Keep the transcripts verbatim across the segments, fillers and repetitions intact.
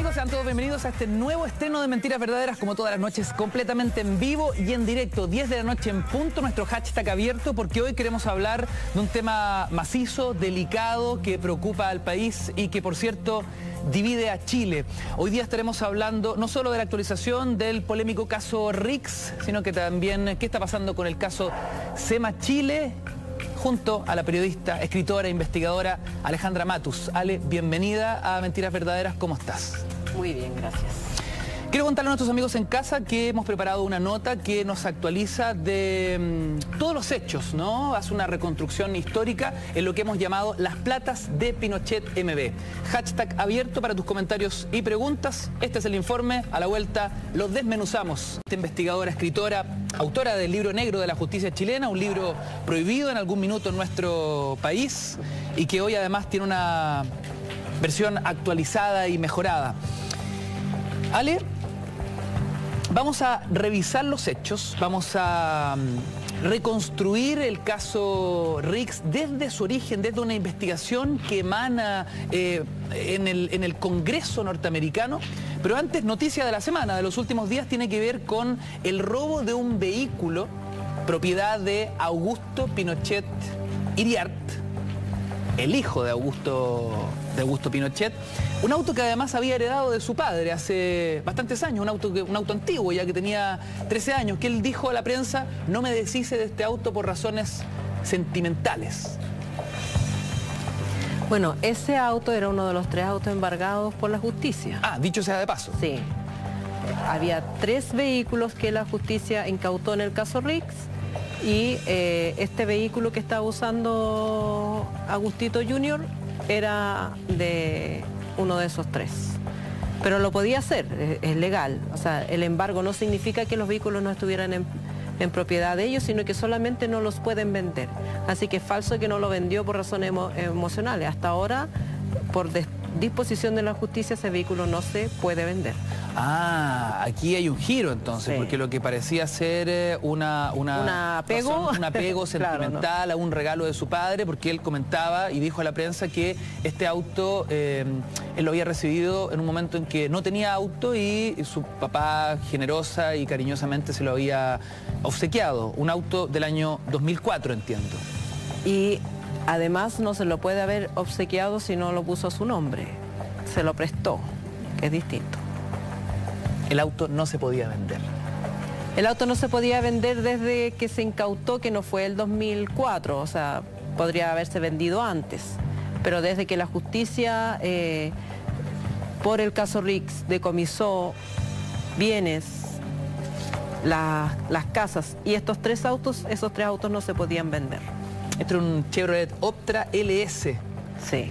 amigos, sean todos bienvenidos a este nuevo estreno de Mentiras Verdaderas, como todas las noches, completamente en vivo y en directo, diez de la noche en punto, nuestro hashtag abierto, porque hoy queremos hablar de un tema macizo, delicado, que preocupa al país y que, por cierto, divide a Chile. Hoy día estaremos hablando no solo de la actualización del polémico caso Rix, sino que también qué está pasando con el caso SEMA Chile, junto a la periodista, escritora e investigadora Alejandra Matus. Ale, bienvenida a Mentiras Verdaderas, ¿cómo estás? Muy bien, gracias. Quiero contarle a nuestros amigos en casa que hemos preparado una nota que nos actualiza de mmm, todos los hechos, ¿no? Hace una reconstrucción histórica en lo que hemos llamado las platas de Pinochet M B. Hashtag abierto para tus comentarios y preguntas. Este es el informe. A la vuelta los desmenuzamos. Esta investigadora, escritora, autora del libro negro de la justicia chilena, un libro prohibido en algún minuto en nuestro país y que hoy además tiene una versión actualizada y mejorada. Ale, vamos a revisar los hechos, vamos a reconstruir el caso Rix desde su origen, desde una investigación que emana eh, en, el, en el Congreso norteamericano. Pero antes, noticia de la semana, de los últimos días, tiene que ver con el robo de un vehículo propiedad de Augusto Pinochet Iriart, el hijo de Augusto, de Augusto Pinochet, un auto que además había heredado de su padre hace bastantes años, un auto, que, un auto antiguo ya que tenía trece años, que él dijo a la prensa: no me deshice de este auto por razones sentimentales. Bueno, ese auto era uno de los tres autos embargados por la justicia. Ah, dicho sea de paso. Sí. Había tres vehículos que la justicia incautó en el caso Rix. Y eh, este vehículo que estaba usando Agustito junior era de uno de esos tres. Pero lo podía hacer, es, es legal. O sea, el embargo no significa que los vehículos no estuvieran en, en propiedad de ellos, sino que solamente no los pueden vender. Así que es falso que no lo vendió por razones emo, emocionales. Hasta ahora, por disposición de la justicia, ese vehículo no se puede vender. Ah, aquí hay un giro entonces, sí. Porque lo que parecía ser una, una, un apego, razón, un apego sentimental, claro, ¿no?, a un regalo de su padre, porque él comentaba y dijo a la prensa que este auto eh, él lo había recibido en un momento en que no tenía auto y su papá generosa y cariñosamente se lo había obsequiado, un auto del año dos mil cuatro, entiendo. Y además no se lo puede haber obsequiado si no lo puso a su nombre, se lo prestó, que es distinto. El auto no se podía vender. El auto no se podía vender desde que se incautó, que no fue el dos mil cuatro, o sea, podría haberse vendido antes. Pero desde que la justicia, eh, por el caso Rix, decomisó bienes, la, las casas y estos tres autos, esos tres autos no se podían vender. Este era un Chevrolet Optra L S. Sí.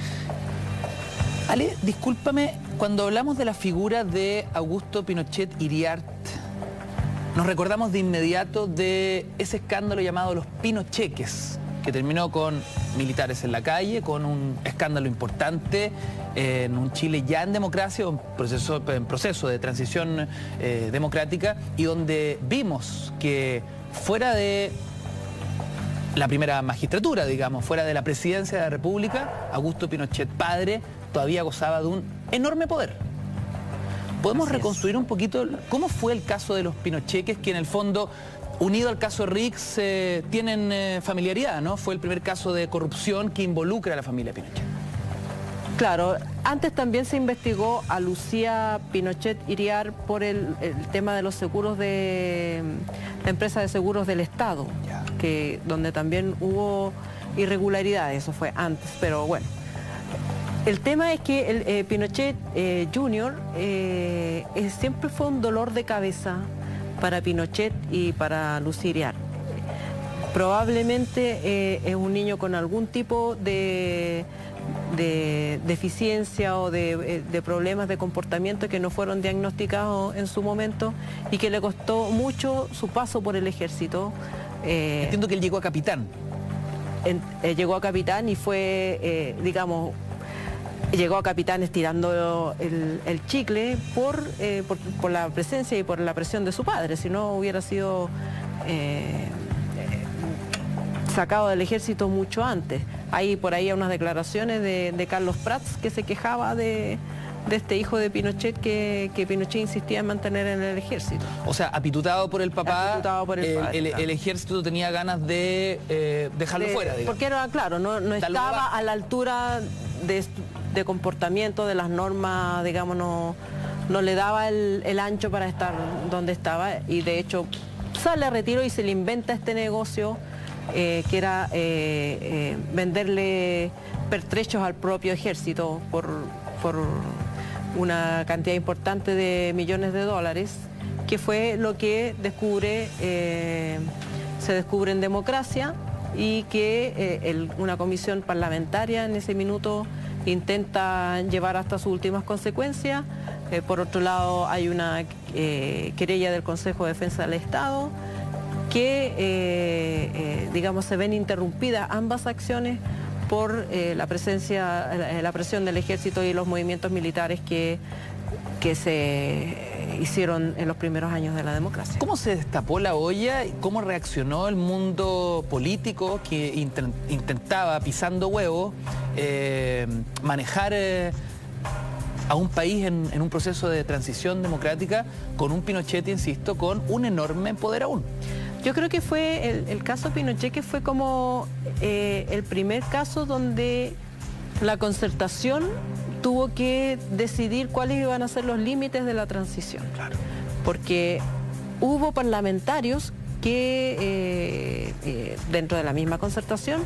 Ale, discúlpame, cuando hablamos de la figura de Augusto Pinochet Iriart, nos recordamos de inmediato de ese escándalo llamado los Pinocheques, que terminó con militares en la calle, con un escándalo importante en un Chile ya en democracia, un proceso, en proceso de transición eh, democrática, y donde vimos que fuera de la primera magistratura, digamos, fuera de la presidencia de la República, Augusto Pinochet padre todavía gozaba de un enorme poder. ¿Podemos Así reconstruir es. un poquito cómo fue el caso de los Pinocheques, que en el fondo, unido al caso Rix, eh, tienen eh, familiaridad, ¿no? Fue el primer caso de corrupción que involucra a la familia Pinochet. Claro, antes también se investigó a Lucía Pinochet Iriart por el, el tema de los seguros de la empresa de seguros del Estado, ya. que donde también hubo irregularidades, eso fue antes, pero bueno. El tema es que el eh, Pinochet eh, junior eh, eh, siempre fue un dolor de cabeza para Pinochet y para Lucía Iriart. Probablemente eh, es un niño con algún tipo de, de deficiencia o de, de problemas de comportamiento que no fueron diagnosticados en su momento y que le costó mucho su paso por el ejército. Eh, Entiendo que él llegó a capitán. En, eh, llegó a capitán y fue, eh, digamos, llegó a capitán estirando el, el chicle por, eh, por, por la presencia y por la presión de su padre, si no hubiera sido eh, sacado del ejército mucho antes. Hay por ahí unas declaraciones de, de Carlos Prats que se quejaba de, de este hijo de Pinochet que, que Pinochet insistía en mantener en el ejército. O sea, apitutado por el papá, apitutado por el, el, padre, el, claro. el ejército tenía ganas de eh, dejarlo de, fuera, digamos. Porque era, claro, no, no estaba a la altura de, de comportamiento de las normas, digamos, no, no le daba el, el ancho para estar donde estaba, y de hecho sale a retiro y se le inventa este negocio eh, que era eh, eh, venderle pertrechos al propio ejército por, por una cantidad importante de millones de dólares, que fue lo que descubre, eh, se descubre en Democracia, y que eh, el, una comisión parlamentaria en ese minuto intenta llevar hasta sus últimas consecuencias. Eh, por otro lado, hay una eh, querella del Consejo de Defensa del Estado que, eh, eh, digamos, se ven interrumpidas ambas acciones por eh, la presencia, la, la presión del ejército y los movimientos militares que, que se hicieron en los primeros años de la democracia. ¿Cómo se destapó la olla y cómo reaccionó el mundo político que intent, intentaba, pisando huevos, eh, manejar eh, a un país en, en un proceso de transición democrática con un Pinochet, insisto, con un enorme poder aún? Yo creo que fue el, el caso Pinochet, que fue como eh, el primer caso donde la concertación tuvo que decidir cuáles iban a ser los límites de la transición. Claro. Porque hubo parlamentarios que eh, eh, dentro de la misma concertación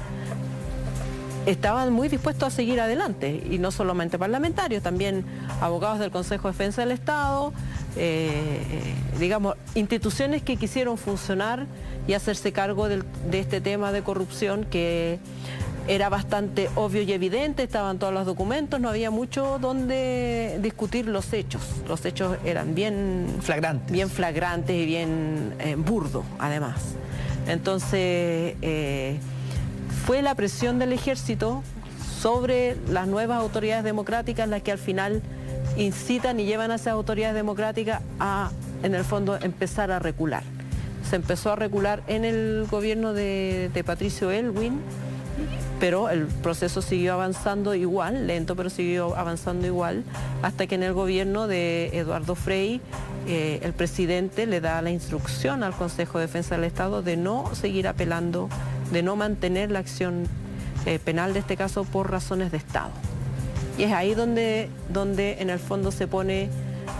estaban muy dispuestos a seguir adelante, y no solamente parlamentarios, también abogados del Consejo de Defensa del Estado, eh, eh, digamos, instituciones que quisieron funcionar y hacerse cargo del, de este tema de corrupción que era bastante obvio y evidente, estaban todos los documentos, no había mucho donde discutir los hechos. Los hechos eran bien flagrantes, bien flagrantes y bien eh, burdos, además. Entonces, eh, fue la presión del ejército sobre las nuevas autoridades democráticas las que al final incitan y llevan a esas autoridades democráticas a, en el fondo, empezar a recular. Se empezó a recular en el gobierno de, de Patricio Aylwin, pero el proceso siguió avanzando igual, lento, pero siguió avanzando igual, hasta que en el gobierno de Eduardo Frei, eh, el presidente le da la instrucción al Consejo de Defensa del Estado de no seguir apelando, de no mantener la acción eh, penal de este caso por razones de Estado. Y es ahí donde, donde en el fondo se pone,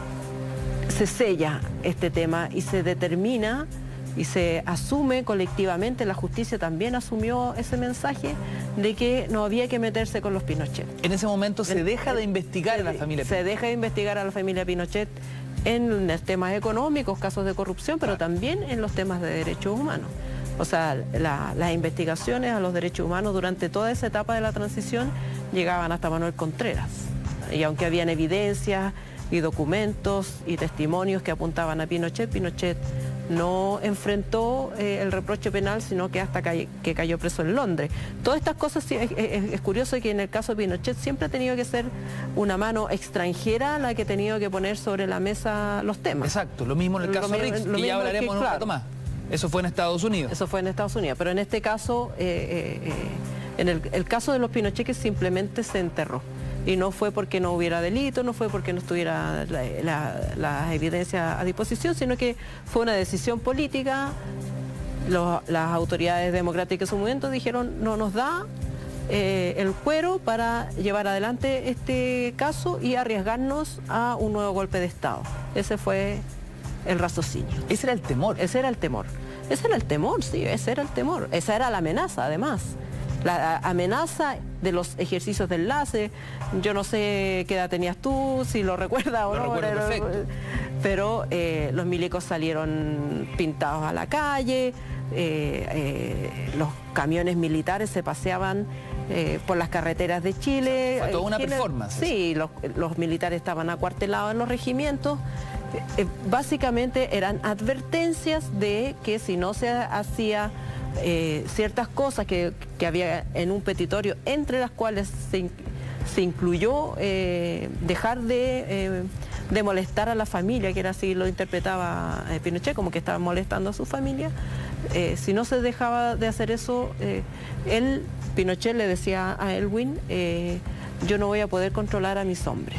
se sella este tema y se determina y se asume colectivamente, la justicia también asumió ese mensaje de que no había que meterse con los Pinochet. En ese momento se en, deja de investigar se, a la familia Se Pinochet. deja de investigar a la familia Pinochet en los temas económicos, casos de corrupción, pero claro, también en los temas de derechos humanos. O sea, la, las investigaciones a los derechos humanos durante toda esa etapa de la transición llegaban hasta Manuel Contreras. Y aunque habían evidencias y documentos y testimonios que apuntaban a Pinochet, Pinochet no enfrentó eh, el reproche penal, sino que hasta cay que cayó preso en Londres. Todas estas cosas, es, es, es curioso que en el caso de Pinochet siempre ha tenido que ser una mano extranjera la que ha tenido que poner sobre la mesa los temas. Exacto, lo mismo en el caso de Rix, y ya hablaremos en un rato más. Eso fue en Estados Unidos. Eso fue en Estados Unidos, pero en este caso, eh, eh, en el, el caso de los Pinochet, que simplemente se enterró. Y no fue porque no hubiera delito, no fue porque no estuviera la, la, la evidencia a disposición, sino que fue una decisión política. Los, las autoridades democráticas en su momento dijeron, no nos da eh, el cuero para llevar adelante este caso y arriesgarnos a un nuevo golpe de Estado. Ese fue el raciocinio. Ese era el temor. Ese era el temor. Ese era el temor, sí, ese era el temor. Esa era la amenaza, además. La amenaza de los ejercicios de enlace. Yo no sé qué edad tenías tú, si lo recuerdas o no. Recuerdo perfecto. Pero eh, los milicos salieron pintados a la calle, eh, eh, los camiones militares se paseaban eh, por las carreteras de Chile. Fue toda una Chile, performance. Sí, los, los militares estaban acuartelados en los regimientos. Eh, básicamente eran advertencias de que si no se hacía eh, ciertas cosas que, que había en un petitorio, entre las cuales se, se incluyó eh, dejar de, eh, de molestar a la familia, que era así lo interpretaba eh, Pinochet, como que estaba molestando a su familia. Eh, si no se dejaba de hacer eso, eh, él, Pinochet le decía a Aylwin, eh, yo no voy a poder controlar a mis hombres.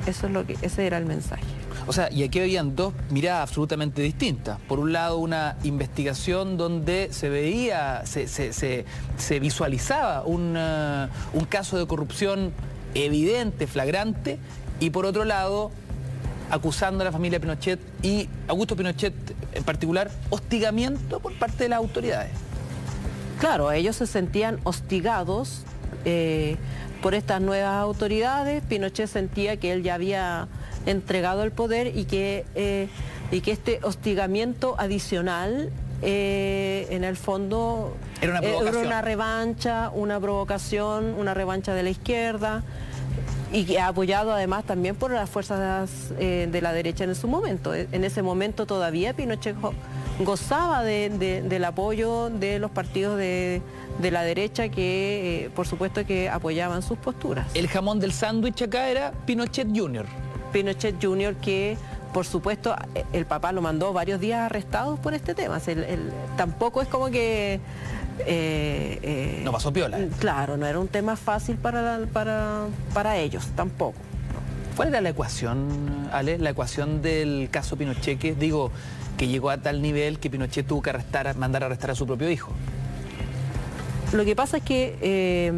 Eso es lo que, ese era el mensaje. O sea, y aquí habían dos miradas absolutamente distintas. Por un lado, una investigación donde se veía, se, se, se, se visualizaba un, uh, un caso de corrupción evidente, flagrante, y por otro lado, acusando a la familia Pinochet y Augusto Pinochet en particular, hostigamiento por parte de las autoridades. Claro, ellos se sentían hostigados eh, por estas nuevas autoridades. Pinochet sentía que él ya había entregado el poder y que, eh, y que este hostigamiento adicional eh, en el fondo era una, eh, era una revancha, una provocación, una revancha de la izquierda, y que ha apoyado además también por las fuerzas eh, de la derecha en su momento. En ese momento todavía Pinochet gozaba de, de, del apoyo de los partidos de, de la derecha que, eh, por supuesto, que apoyaban sus posturas. El jamón del sándwich acá era Pinochet junior Pinochet junior que, por supuesto, el papá lo mandó varios días arrestados por este tema. El, el, tampoco es como que... Eh, eh, no pasó piola. Claro, no era un tema fácil para, para, para ellos, tampoco. ¿Cuál era la ecuación, Ale? La ecuación del caso Pinochet, que digo, que llegó a tal nivel que Pinochet tuvo que arrestar, mandar a arrestar a su propio hijo. Lo que pasa es que... Eh,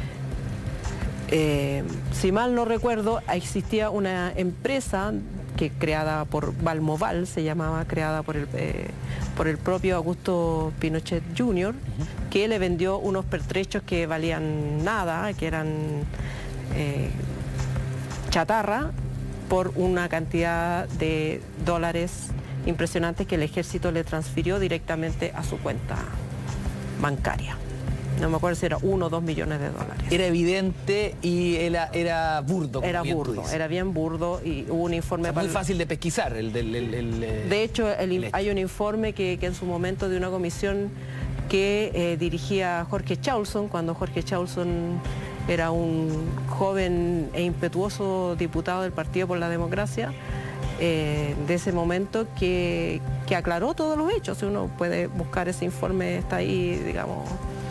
Eh, si mal no recuerdo, existía una empresa que creada por Valmoval, se llamaba, creada por el, eh, por el propio Augusto Pinochet junior, uh-huh. que le vendió unos pertrechos que valían nada, que eran eh, chatarra, por una cantidad de dólares impresionantes que el ejército le transfirió directamente a su cuenta bancaria. No me acuerdo si era uno o dos millones de dólares. Era evidente y era, era burdo. Era burdo, era bien burdo y hubo un informe... O sea, muy para... fácil de pesquisar. El, el, el, el, de hecho, el, el hay un informe que, que en su momento de una comisión que eh, dirigía Jorge Chausson, cuando Jorge Chausson era un joven e impetuoso diputado del Partido por la Democracia, eh, de ese momento que, que aclaró todos los hechos. Uno puede buscar ese informe, está ahí, digamos...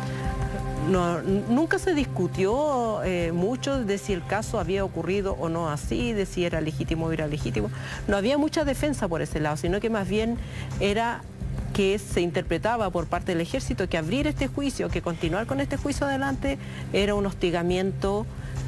No, nunca se discutió eh, mucho de si el caso había ocurrido o no así, de si era legítimo o era legítimo. No había mucha defensa por ese lado, sino que más bien era que se interpretaba por parte del ejército que abrir este juicio, que continuar con este juicio adelante, era un hostigamiento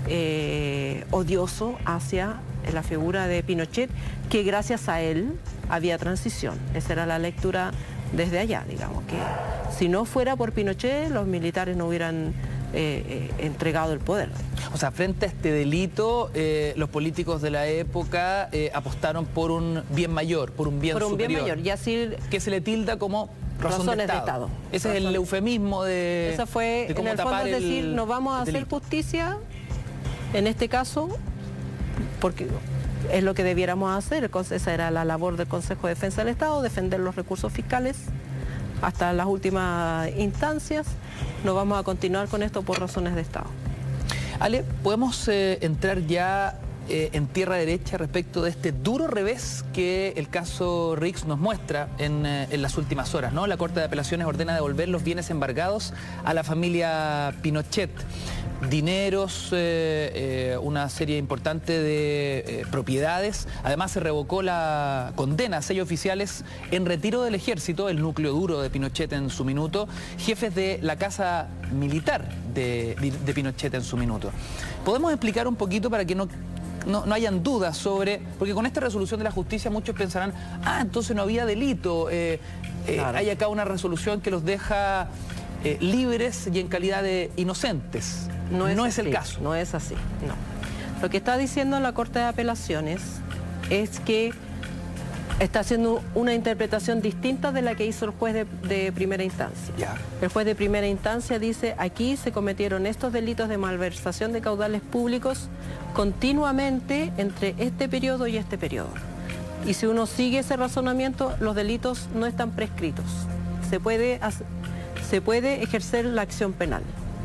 eh, odioso hacia la figura de Pinochet, que gracias a él había transición. Esa era la lectura desde allá, digamos, que si no fuera por Pinochet, los militares no hubieran eh, eh, entregado el poder. O sea, frente a este delito, eh, los políticos de la época eh, apostaron por un bien mayor, por un bien por un superior. Bien mayor, y así... Que se le tilda como razón razones de Estado. de Estado. Ese razones. Es el eufemismo de... Esa fue, de cómo en el fondo, tapar es decir, el, no vamos a hacer delito. justicia, en este caso, porque... es lo que debiéramos hacer. Esa era la labor del Consejo de Defensa del Estado, defender los recursos fiscales hasta las últimas instancias. No vamos a continuar con esto por razones de Estado. Ale, ¿podemos eh, entrar ya eh, en tierra derecha respecto de este duro revés que el caso Rix nos muestra en, eh, en las últimas horas, ¿no? La Corte de Apelaciones ordena devolver los bienes embargados a la familia Pinochet. Dineros, eh, eh, una serie importante de eh, propiedades. Además se revocó la condena a seis oficiales en retiro del ejército, el núcleo duro de Pinochet en su minuto, jefes de la casa militar de, de Pinochet en su minuto. ¿Podemos explicar un poquito para que no, no, no hayan dudas sobre... Porque con esta resolución de la justicia muchos pensarán, ah, entonces no había delito, eh, eh, claro. Hay acá una resolución que los deja eh, libres y en calidad de inocentes. No es, no es así, el caso. No es así, no. Lo que está diciendo la Corte de Apelaciones es que está haciendo una interpretación distinta de la que hizo el juez de, de primera instancia. Ya. El juez de primera instancia dice, aquí se cometieron estos delitos de malversación de caudales públicos continuamente entre este periodo y este periodo. Y si uno sigue ese razonamiento, los delitos no están prescritos. Se puede, se puede ejercer la acción penal.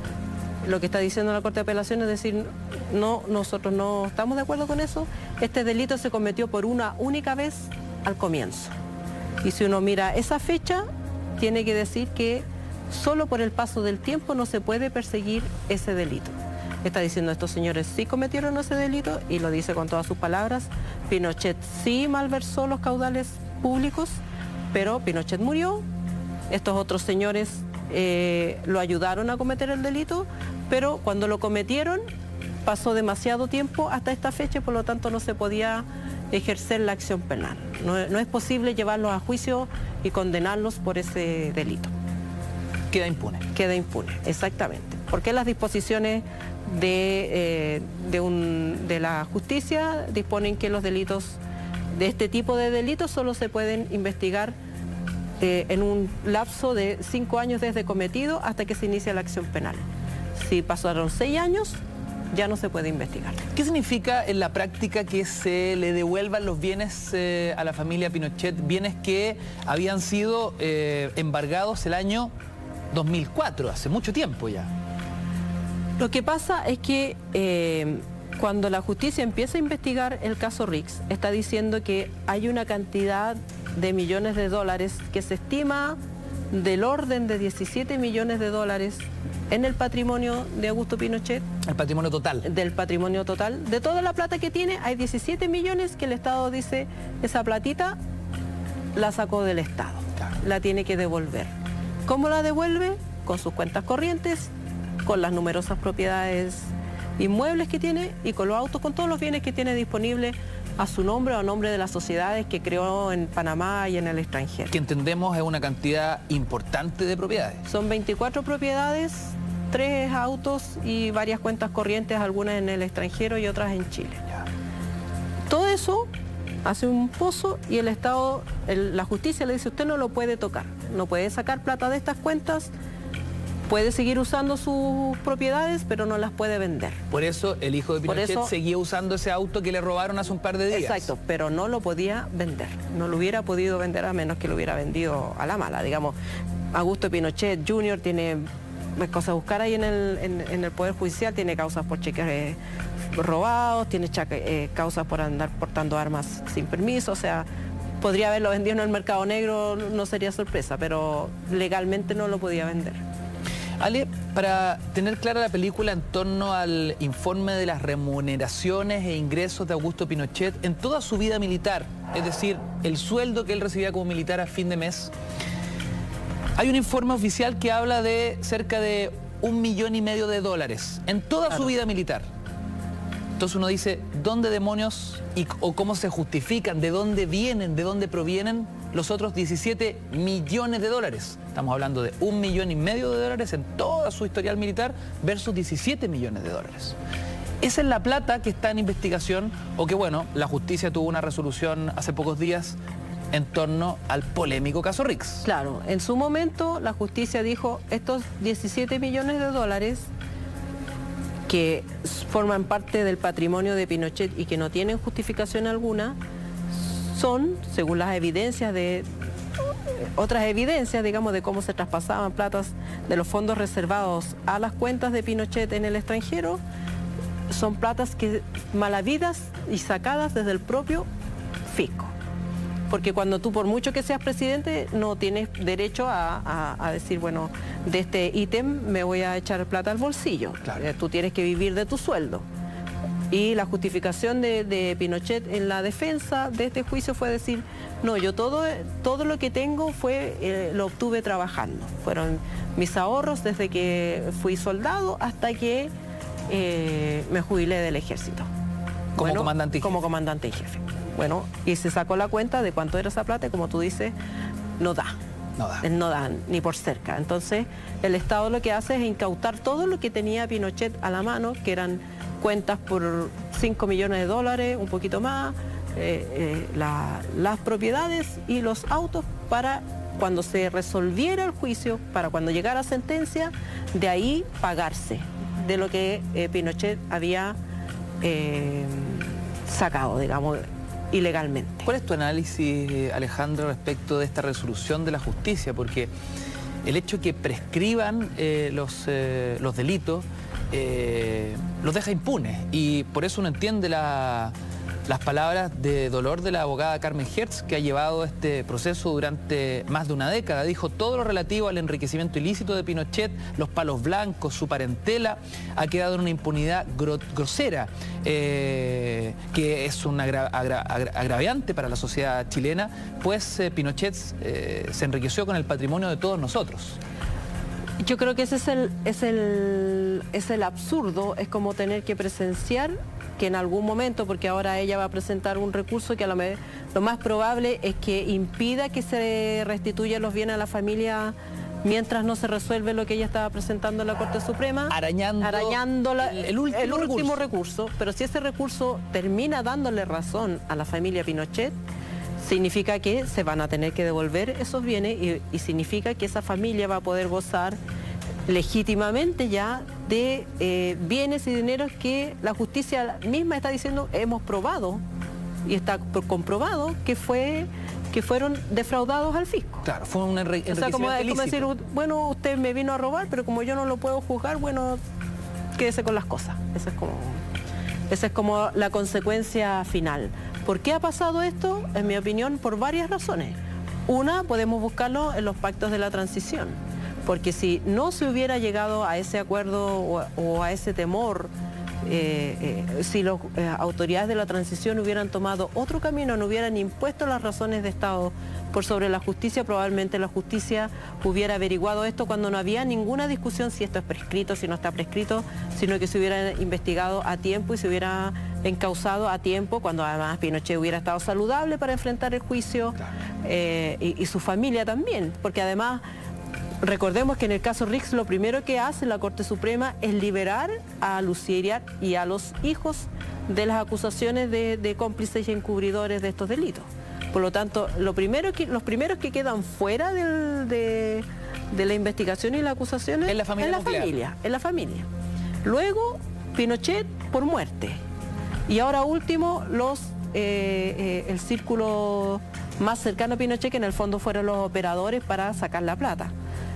Lo que está diciendo la Corte de Apelaciones es decir, no, nosotros no estamos de acuerdo con eso. Este delito se cometió por una única vez al comienzo. Y si uno mira esa fecha, tiene que decir que solo por el paso del tiempo no se puede perseguir ese delito. está diciendo estos señores sí cometieron ese delito y lo dice con todas sus palabras. Pinochet sí malversó los caudales públicos, pero Pinochet murió. Estos otros señores eh, lo ayudaron a cometer el delito, pero cuando lo cometieron pasó demasiado tiempo hasta esta fecha, por lo tanto no se podía ejercer la acción penal. No, no es posible llevarlos a juicio y condenarlos por ese delito. Queda impune. Queda impune, exactamente. Porque las disposiciones de, eh, de, un, de la justicia disponen que los delitos, de este tipo de delitos, solo se pueden investigar eh, en un lapso de cinco años desde cometido hasta que se inicia la acción penal. Si pasaron seis años, ya no se puede investigar. ¿Qué significa en la práctica que se le devuelvan los bienes eh, a la familia Pinochet, bienes que habían sido eh, embargados el año dos mil cuatro, hace mucho tiempo ya? Lo que pasa es que eh, cuando la justicia empieza a investigar el caso Rix, está diciendo que hay una cantidad de millones de dólares que se estima del orden de diecisiete millones de dólares en el patrimonio de Augusto Pinochet. El patrimonio total. Del patrimonio total. De toda la plata que tiene, hay diecisiete millones que el Estado dice, esa platita la sacó del Estado. Claro. La tiene que devolver. ¿Cómo la devuelve? Con sus cuentas corrientes, con las numerosas propiedades inmuebles que tiene y con los autos, con todos los bienes que tiene disponibles a su nombre o a nombre de las sociedades que creó en Panamá y en el extranjero. Que entendemos es una cantidad importante de propiedades. Son veinticuatro propiedades, tres autos y varias cuentas corrientes, algunas en el extranjero y otras en Chile. Ya. Todo eso hace un pozo y el Estado, el, la justicia le dice, usted no lo puede tocar, no puede sacar plata de estas cuentas, puede seguir usando sus propiedades, pero no las puede vender. Por eso el hijo de Pinochet eso, seguía usando ese auto que le robaron hace un par de días. Exacto, pero no lo podía vender. No lo hubiera podido vender a menos que lo hubiera vendido a la mala. Digamos, Augusto Pinochet junior tiene cosas a buscar ahí en el, en, en el Poder Judicial, tiene causas por cheques eh, robados, tiene chaque, eh, causas por andar portando armas sin permiso, o sea, podría haberlo vendido en el mercado negro, no sería sorpresa, pero legalmente no lo podía vender. Ale, para tener clara la película en torno al informe de las remuneraciones e ingresos de Augusto Pinochet en toda su vida militar, es decir, el sueldo que él recibía como militar a fin de mes, hay un informe oficial que habla de cerca de un millón y medio de dólares en toda claro. su vida militar. Entonces uno dice, ¿dónde demonios y, o cómo se justifican, de dónde vienen, de dónde provienen los otros diecisiete millones de dólares? Estamos hablando de un millón y medio de dólares en toda su historial militar versus diecisiete millones de dólares. Esa es la plata que está en investigación o que, bueno, la justicia tuvo una resolución hace pocos días en torno al polémico caso Rix. Claro, en su momento la justicia dijo, estos diecisiete millones de dólares que forman parte del patrimonio de Pinochet y que no tienen justificación alguna, son, según las evidencias de, otras evidencias, digamos, de cómo se traspasaban platas de los fondos reservados a las cuentas de Pinochet en el extranjero, son platas que mal habidas y sacadas desde el propio fisco. Porque cuando tú, por mucho que seas presidente, no tienes derecho a, a, a decir, bueno, de este ítem me voy a echar plata al bolsillo. Claro. Eh, tú tienes que vivir de tu sueldo. Y la justificación de, de Pinochet en la defensa de este juicio fue decir, no, yo todo, todo lo que tengo fue, eh, lo obtuve trabajando. Fueron mis ahorros desde que fui soldado hasta que eh, me jubilé del ejército. Como bueno, comandante y jefe. Como comandante y jefe. Bueno, y se sacó la cuenta de cuánto era esa plata y como tú dices, no da. No da. No da, ni por cerca. Entonces, el Estado lo que hace es incautar todo lo que tenía Pinochet a la mano, que eran cuentas por cinco millones de dólares, un poquito más, eh, eh, la, las propiedades y los autos para cuando se resolviera el juicio, para cuando llegara sentencia, de ahí pagarse de lo que eh, Pinochet había eh, sacado, digamos, ilegalmente. ¿Cuál es tu análisis, Alejandra, respecto de esta resolución de la justicia? Porque el hecho que prescriban eh, los, eh, los delitos eh, los deja impunes y por eso uno entiende la, las palabras de dolor de la abogada Carmen Hertz, que ha llevado este proceso durante más de una década. Dijo: todo lo relativo al enriquecimiento ilícito de Pinochet, los palos blancos, su parentela, ha quedado en una impunidad gro grosera, eh, que es un agra agra agra agraviante para la sociedad chilena, pues eh, Pinochet eh, se enriqueció con el patrimonio de todos nosotros. Yo creo que ese es el, es el, es el absurdo, es como tener que presenciar que en algún momento, porque ahora ella va a presentar un recurso que a lo, me, lo más probable es que impida que se restituyan los bienes a la familia mientras no se resuelve lo que ella estaba presentando en la Corte Suprema, arañando, arañando la, el, el último, el último recurso. recurso. Pero si ese recurso termina dándole razón a la familia Pinochet, significa que se van a tener que devolver esos bienes y, y significa que esa familia va a poder gozar legítimamente ya de eh, bienes y dineros que la justicia misma está diciendo hemos probado y está comprobado que fue que fueron defraudados al fisco. Claro, fue un enriquecimiento o sea, como, ilícito. como decir, bueno, usted me vino a robar, pero como yo no lo puedo juzgar, bueno, quédese con las cosas. Esa es como, esa es como la consecuencia final. ¿Por qué ha pasado esto? En mi opinión, por varias razones. Una, podemos buscarlo en los pactos de la transición. Porque si no se hubiera llegado a ese acuerdo o, o a ese temor, eh, eh, si las eh, autoridades de la transición hubieran tomado otro camino, no hubieran impuesto las razones de Estado por sobre la justicia, probablemente la justicia hubiera averiguado esto cuando no había ninguna discusión si esto es prescrito, si no está prescrito, sino que se hubiera investigado a tiempo y se hubiera encausado a tiempo, cuando además Pinochet hubiera estado saludable para enfrentar el juicio, eh, y, y su familia también, porque además recordemos que en el caso Rix lo primero que hace la Corte Suprema es liberar a Lucía Iriart y a los hijos de las acusaciones de, de cómplices y encubridores de estos delitos. Por lo tanto, lo primero que, los primeros que quedan fuera del, de, de la investigación y las acusaciones es la familia. Es la familia, es la familia. Luego, Pinochet por muerte. Y ahora último, los, eh, eh, el círculo más cercano a Pinochet, que en el fondo fueron los operadores para sacar la plata.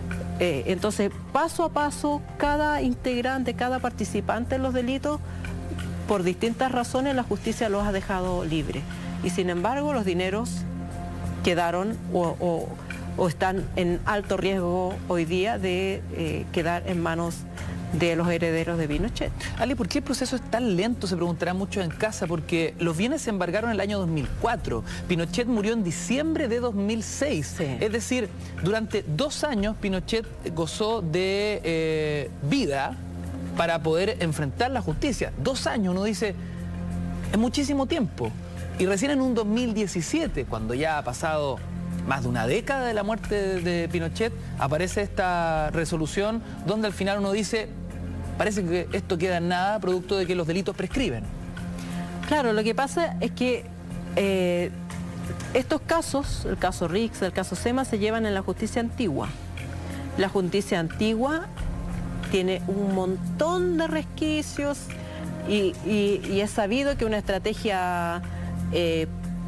Eh, entonces, paso a paso, cada integrante, cada participante en los delitos, por distintas razones, la justicia los ha dejado libres. Y sin embargo, los dineros quedaron o, o, o están en alto riesgo hoy día de eh, quedar en manos de los herederos de Pinochet. Ale, ¿por qué el proceso es tan lento? Se preguntarán muchos en casa, porque los bienes se embargaron en el año dos mil cuatro. Pinochet murió en diciembre de dos mil seis. Sí. Es decir, durante dos años Pinochet gozó de eh, vida para poder enfrentar la justicia. Dos años, uno dice, es muchísimo tiempo. Y recién en un dos mil diecisiete, cuando ya ha pasado más de una década de la muerte de, de Pinochet, aparece esta resolución donde al final uno dice, parece que esto queda en nada, producto de que los delitos prescriben. Claro, lo que pasa es que eh, estos casos, el caso Rix, el caso Sema, se llevan en la justicia antigua. La justicia antigua tiene un montón de resquicios y, y, y es sabido que una estrategia... Eh,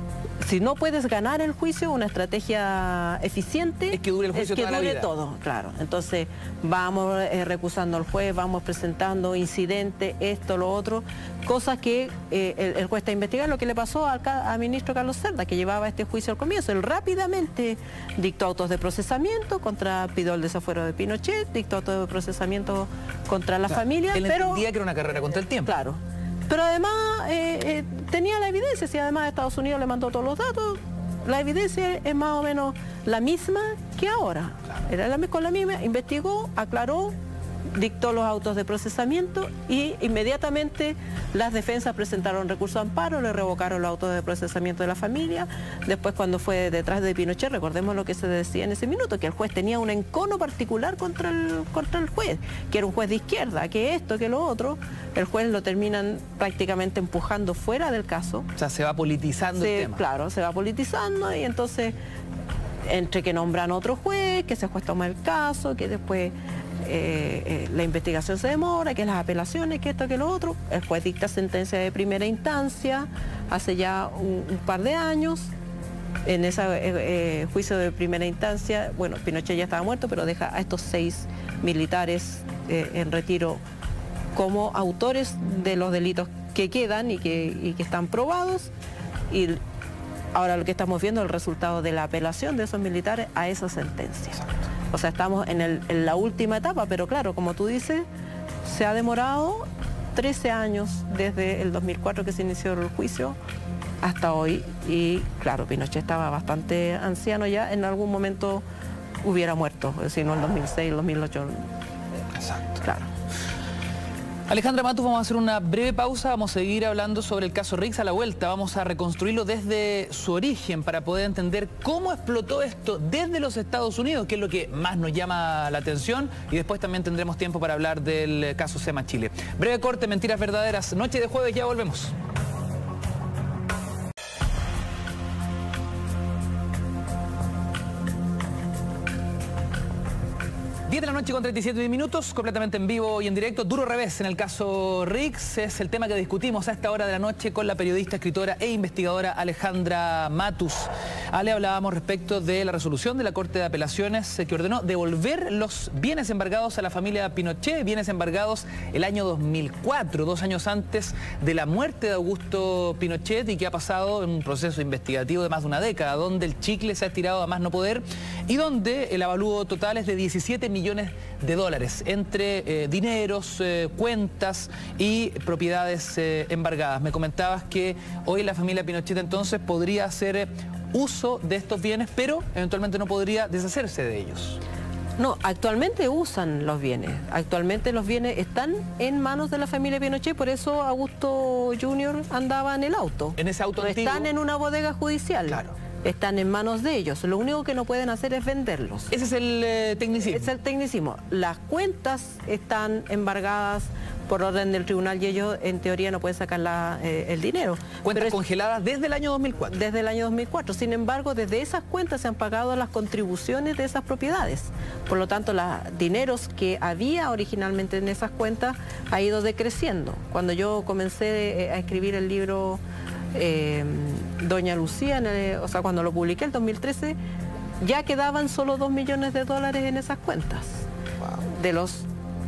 si no puedes ganar el juicio, una estrategia eficiente es que dure el juicio es que toda dure la vida. todo, claro. Entonces vamos eh, recusando al juez, vamos presentando incidentes, esto, lo otro, cosas que eh, el, el juez está investigando. Lo que le pasó al, al ministro Carlos Cerda, que llevaba este juicio al comienzo, él rápidamente dictó autos de procesamiento contra, pidió el desafuero de Pinochet, dictó autos de procesamiento contra la claro, familia. Él pero, entendía que era una carrera contra el tiempo. Claro. Pero además eh, eh, tenía la evidencia, si además Estados Unidos le mandó todos los datos, la evidencia es más o menos la misma que ahora. Claro. Era la, con la misma, investigó, aclaró, dictó los autos de procesamiento y inmediatamente las defensas presentaron recurso de amparo, le revocaron los autos de procesamiento de la familia. Después, cuando fue detrás de Pinochet, recordemos lo que se decía en ese minuto, que el juez tenía un encono particular contra el, contra el juez, que era un juez de izquierda, que esto, que lo otro. El juez lo terminan prácticamente empujando fuera del caso. O sea, se va politizando se, el tema. Claro, se va politizando y entonces, entre que nombran otro juez, que ese juez toma el caso, que después... Eh, eh, la investigación se demora, que las apelaciones, que esto, que lo otro. El juez dicta sentencia de primera instancia hace ya un, un par de años. En ese eh, eh, juicio de primera instancia, bueno, Pinochet ya estaba muerto, pero deja a estos seis militares eh, en retiro como autores de los delitos que quedan y que, y que están probados, y ahora lo que estamos viendo es el resultado de la apelación de esos militares a esa sentencia. O sea, estamos en, el, en la última etapa, pero claro, como tú dices, se ha demorado trece años desde el dos mil cuatro que se inició el juicio hasta hoy, y claro, Pinochet estaba bastante anciano ya, en algún momento hubiera muerto, si no en el dos mil seis, el dos mil ocho. Exacto. Claro. Alejandra Matus, vamos a hacer una breve pausa, vamos a seguir hablando sobre el caso Riggs a la vuelta, vamos a reconstruirlo desde su origen para poder entender cómo explotó esto desde los Estados Unidos, que es lo que más nos llama la atención, y después también tendremos tiempo para hablar del caso SEMA Chile. Breve corte, mentiras verdaderas, noche de jueves, ya volvemos. diez de la noche con treinta y siete minutos, completamente en vivo y en directo. Duro revés en el caso Riggs, es el tema que discutimos a esta hora de la noche con la periodista, escritora e investigadora Alejandra Matus. Ale, hablábamos respecto de la resolución de la Corte de Apelaciones que ordenó devolver los bienes embargados a la familia Pinochet, bienes embargados el año dos mil cuatro, dos años antes de la muerte de Augusto Pinochet, y que ha pasado en un proceso investigativo de más de una década, donde el chicle se ha estirado a más no poder y donde el avalúo total es de diecisiete millones de dólares entre eh, dineros, eh, cuentas y propiedades eh, embargadas. Me comentabas que hoy la familia Pinochet entonces podría hacer eh, uso de estos bienes, pero eventualmente no podría deshacerse de ellos. No, actualmente usan los bienes. Actualmente los bienes están en manos de la familia Pinochet, por eso Augusto junior andaba en el auto. En ese auto no antiguo. Están en una bodega judicial. Claro. Están en manos de ellos. Lo único que no pueden hacer es venderlos. Ese es el eh, tecnicismo. Es el tecnicismo. Las cuentas están embargadas por orden del tribunal y ellos en teoría no pueden sacar la, eh, el dinero. Cuentas Pero congeladas desde el año dos mil cuatro. Desde el año dos mil cuatro. Sin embargo, desde esas cuentas se han pagado las contribuciones de esas propiedades. Por lo tanto, los dineros que había originalmente en esas cuentas ha ido decreciendo. Cuando yo comencé a escribir el libro eh, Doña Lucía, en el, o sea, cuando lo publiqué el dos mil trece, ya quedaban solo dos millones de dólares en esas cuentas. Wow. De los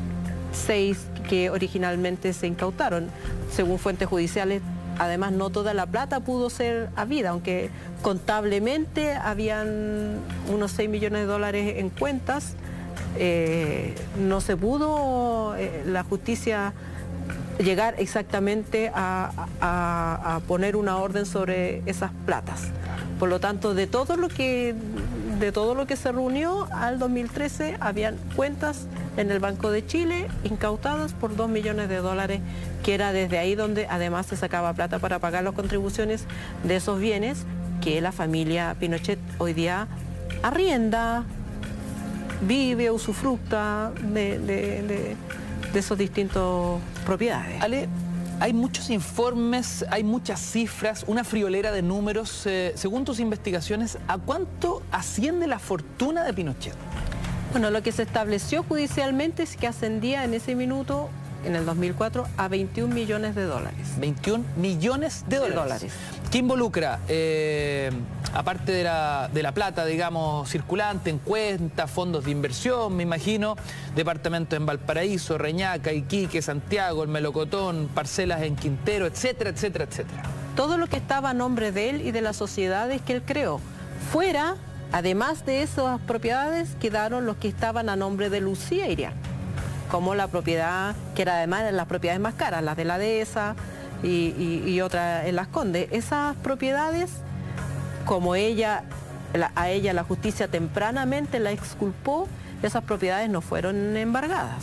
seis que originalmente se incautaron. Según fuentes judiciales, además no toda la plata pudo ser habida, aunque contablemente habían unos seis millones de dólares en cuentas, eh, no se pudo eh, la justicia llegar exactamente a, a, a poner una orden sobre esas platas. Por lo tanto, de todo lo que de todo lo que se reunió al dos mil trece, habían cuentas en el Banco de Chile incautadas por dos millones de dólares, que era desde ahí donde además se sacaba plata para pagar las contribuciones de esos bienes que la familia Pinochet hoy día arrienda, vive, usufructa de, de, de, de esos distintos propiedades. Ale, hay muchos informes, hay muchas cifras, una friolera de números. Eh, según tus investigaciones, ¿a cuánto asciende la fortuna de Pinochet? Bueno, lo que se estableció judicialmente es que ascendía en ese minuto, en el dos mil cuatro, a veintiún millones de dólares. veintiún millones de dólares. De dólares. ¿Qué involucra? Eh, aparte de la, de la plata, digamos, circulante, en cuentas, fondos de inversión, me imagino, departamentos en Valparaíso, Reñaca, Iquique, Santiago, el Melocotón, parcelas en Quintero, etcétera, etcétera, etcétera. Todo lo que estaba a nombre de él y de las sociedades que él creó. Fuera, además de esas propiedades, quedaron los que estaban a nombre de Lucía Iriar, como la propiedad, que era además de las propiedades más caras, las de la dehesa y, y, y otras en Las Condes. Esas propiedades, como ella, la, a ella la justicia tempranamente la exculpó, esas propiedades no fueron embargadas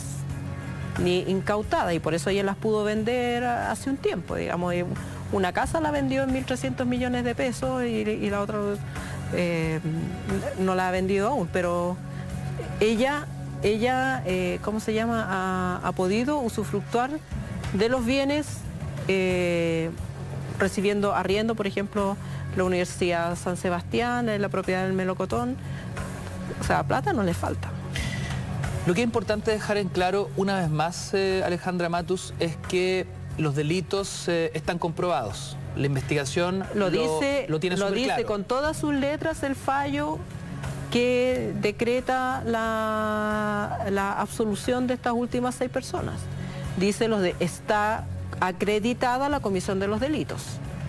ni incautadas, y por eso ella las pudo vender hace un tiempo. Digamos, una casa la vendió en mil trescientos millones de pesos y, y la otra eh, no la ha vendido aún, pero ella... Ella, eh, ¿cómo se llama?, ha, ha podido usufructuar de los bienes eh, recibiendo arriendo, por ejemplo, la Universidad San Sebastián, la propiedad del Melocotón. O sea, plata no le falta. Lo que es importante dejar en claro, una vez más, eh, Alejandra Matus, es que los delitos eh, están comprobados. La investigación lo, dice, lo, lo tiene lo súper dice claro. Con todas sus letras el fallo que decreta la, la absolución de estas últimas seis personas. Dice los de está acreditada la comisión de los delitos.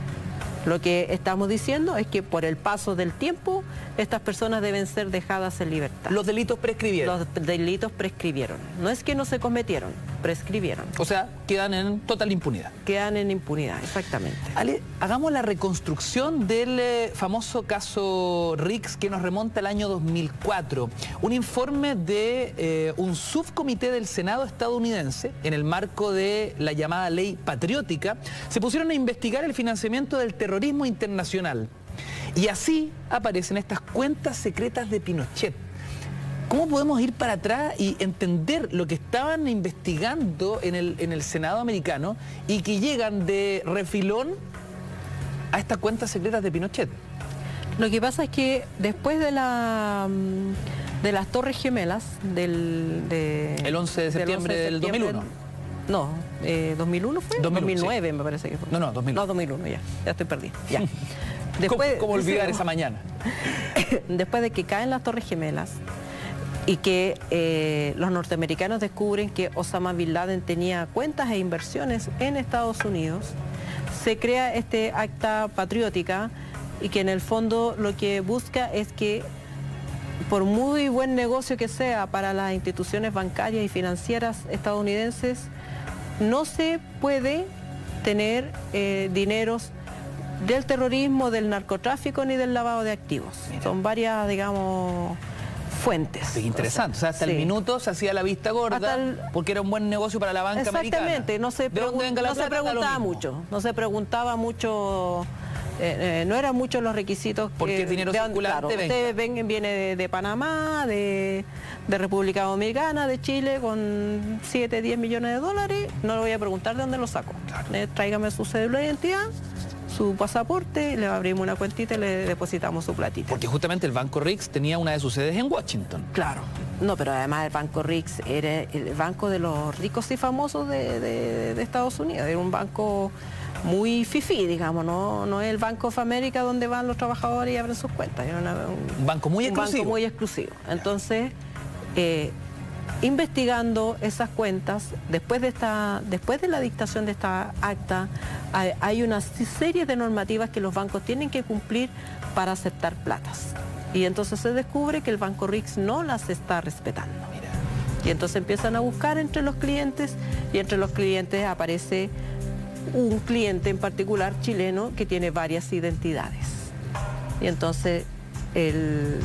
Lo que estamos diciendo es que por el paso del tiempo, estas personas deben ser dejadas en libertad. Los delitos prescribieron. Los delitos prescribieron. No es que no se cometieron, prescribieron. O sea, quedan en total impunidad. Quedan en impunidad, exactamente. Ale, hagamos la reconstrucción del eh, famoso caso Rix que nos remonta al año dos mil cuatro. Un informe de eh, un subcomité del Senado estadounidense, en el marco de la llamada ley patriótica, se pusieron a investigar el financiamiento del terrorismo internacional. Y así aparecen estas cuentas secretas de Pinochet. ¿Cómo podemos ir para atrás y entender lo que estaban investigando en el, en el Senado americano y que llegan de refilón a estas cuentas secretas de Pinochet? Lo que pasa es que después de la de las Torres Gemelas del de, el once de septiembre del, once de septiembre del dos mil uno. No, eh, ¿dos mil uno fue? dos mil uno, dos mil nueve sí. Me parece que fue. No, no, dos mil uno. No, dos mil uno, ya, ya estoy perdido. Ya. Después, ¿Cómo, cómo olvidar sí, esa mañana? Después de que caen las Torres Gemelas y que eh, los norteamericanos descubren que Osama Bin Laden tenía cuentas e inversiones en Estados Unidos, se crea este acta patriótica y que en el fondo lo que busca es que, por muy buen negocio que sea para las instituciones bancarias y financieras estadounidenses, no se puede tener eh, dineros del terrorismo, del narcotráfico ni del lavado de activos. Mira. Son varias, digamos, fuentes. Sí, interesante. O sea, hasta sí. el minuto se hacía la vista gorda el... porque era un buen negocio para la banca Exactamente. americana. Exactamente. No se, pregun no se preguntaba mucho. No se preguntaba mucho... Eh, eh, no eran muchos los requisitos. Porque el dinero circulante, claro, usted ven, viene de, de Panamá, de, de República Dominicana, de Chile, con siete, diez millones de dólares. No le voy a preguntar de dónde lo saco. Claro. Eh, tráigame su cédula de identidad, su pasaporte, le abrimos una cuentita y le depositamos su platita. Porque justamente el Banco Rix tenía una de sus sedes en Washington. Claro. No, pero además el Banco Rix era el banco de los ricos y famosos de, de, de Estados Unidos. Era un banco muy fifí, digamos, no, no es el Bank of America donde van los trabajadores y abren sus cuentas. Era una, un, un banco muy un exclusivo. Banco muy exclusivo. Entonces, eh, investigando esas cuentas, después de, esta, después de la dictación de esta acta, hay, hay una serie de normativas que los bancos tienen que cumplir para aceptar platas. Y entonces se descubre que el Banco Rix no las está respetando. Mira. Y entonces empiezan a buscar entre los clientes y entre los clientes aparece un cliente en particular chileno que tiene varias identidades. Y entonces el,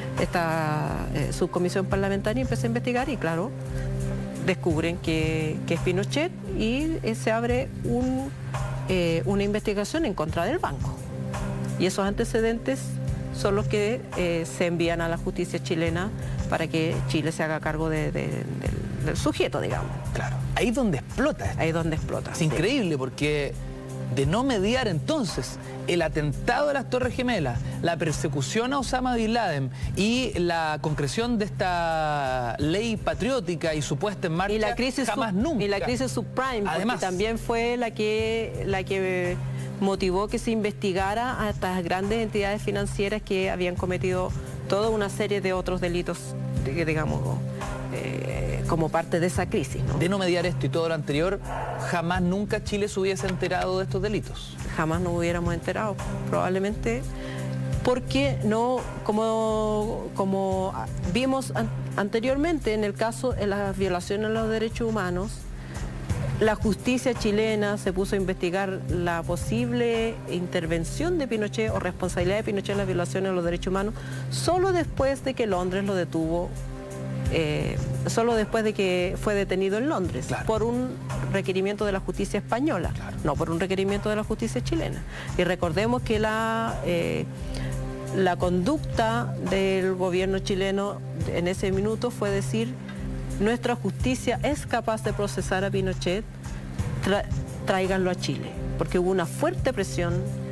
esta eh, subcomisión parlamentaria empieza a investigar y claro, descubren que, que es Pinochet y eh, se abre un, eh, una investigación en contra del banco. Y esos antecedentes son los que eh, se envían a la justicia chilena para que Chile se haga cargo de, de, de, del sujeto, digamos. Claro, ahí es donde explota esto. Ahí es donde explota. Es sí. increíble porque de no mediar entonces el atentado de las Torres Gemelas, la persecución a Osama Bin Laden y la concreción de esta ley patriótica y su puesta en marcha, y la crisis jamás sub, nunca. Y la crisis subprime, además, porque también fue la que, la que motivó que se investigara a estas grandes entidades financieras que habían cometido toda una serie de otros delitos, digamos, eh, como parte de esa crisis, ¿no? De no mediar esto y todo lo anterior, jamás nunca Chile se hubiese enterado de estos delitos. Jamás nos hubiéramos enterado, probablemente, porque no, como, como vimos an anteriormente en el caso de las violaciones a los derechos humanos, la justicia chilena se puso a investigar la posible intervención de Pinochet o responsabilidad de Pinochet en las violaciones a los derechos humanos solo después de que Londres lo detuvo, eh, solo después de que fue detenido en Londres, claro, por un requerimiento de la justicia española, claro, no por un requerimiento de la justicia chilena. Y recordemos que la, eh, la conducta del gobierno chileno en ese minuto fue decir: nuestra justicia es capaz de procesar a Pinochet, tra tráiganlo a Chile, porque hubo una fuerte presión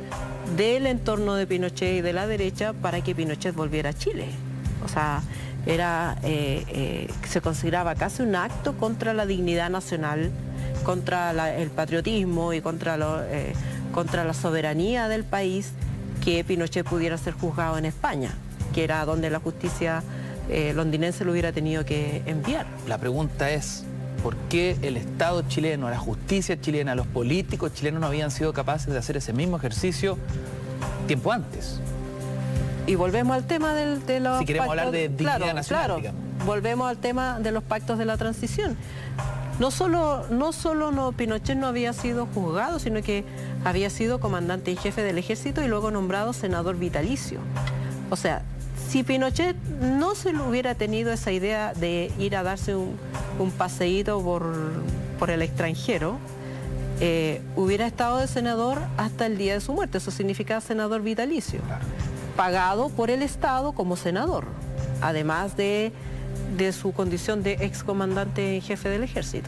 del entorno de Pinochet y de la derecha para que Pinochet volviera a Chile. O sea, era, eh, eh, se consideraba casi un acto contra la dignidad nacional, contra la, el patriotismo y contra, lo, eh, contra la soberanía del país, que Pinochet pudiera ser juzgado en España, que era donde la justicia Eh, londinense lo hubiera tenido que enviar. La pregunta es, por qué el Estado chileno, la justicia chilena, los políticos chilenos no habían sido capaces de hacer ese mismo ejercicio tiempo antes. Y volvemos al tema del, de los Si queremos pactos, hablar de dignidad claro, nacional, claro, digamos. Volvemos al tema de los pactos de la transición. No solo, no solo no, Pinochet no había sido juzgado, sino que había sido comandante en jefe del ejército y luego nombrado senador vitalicio. O sea, si Pinochet no se lo hubiera tenido esa idea de ir a darse un, un paseíto por, por el extranjero, eh, hubiera estado de senador hasta el día de su muerte. Eso significa senador vitalicio, pagado por el Estado como senador, además de, de su condición de excomandante en jefe del ejército.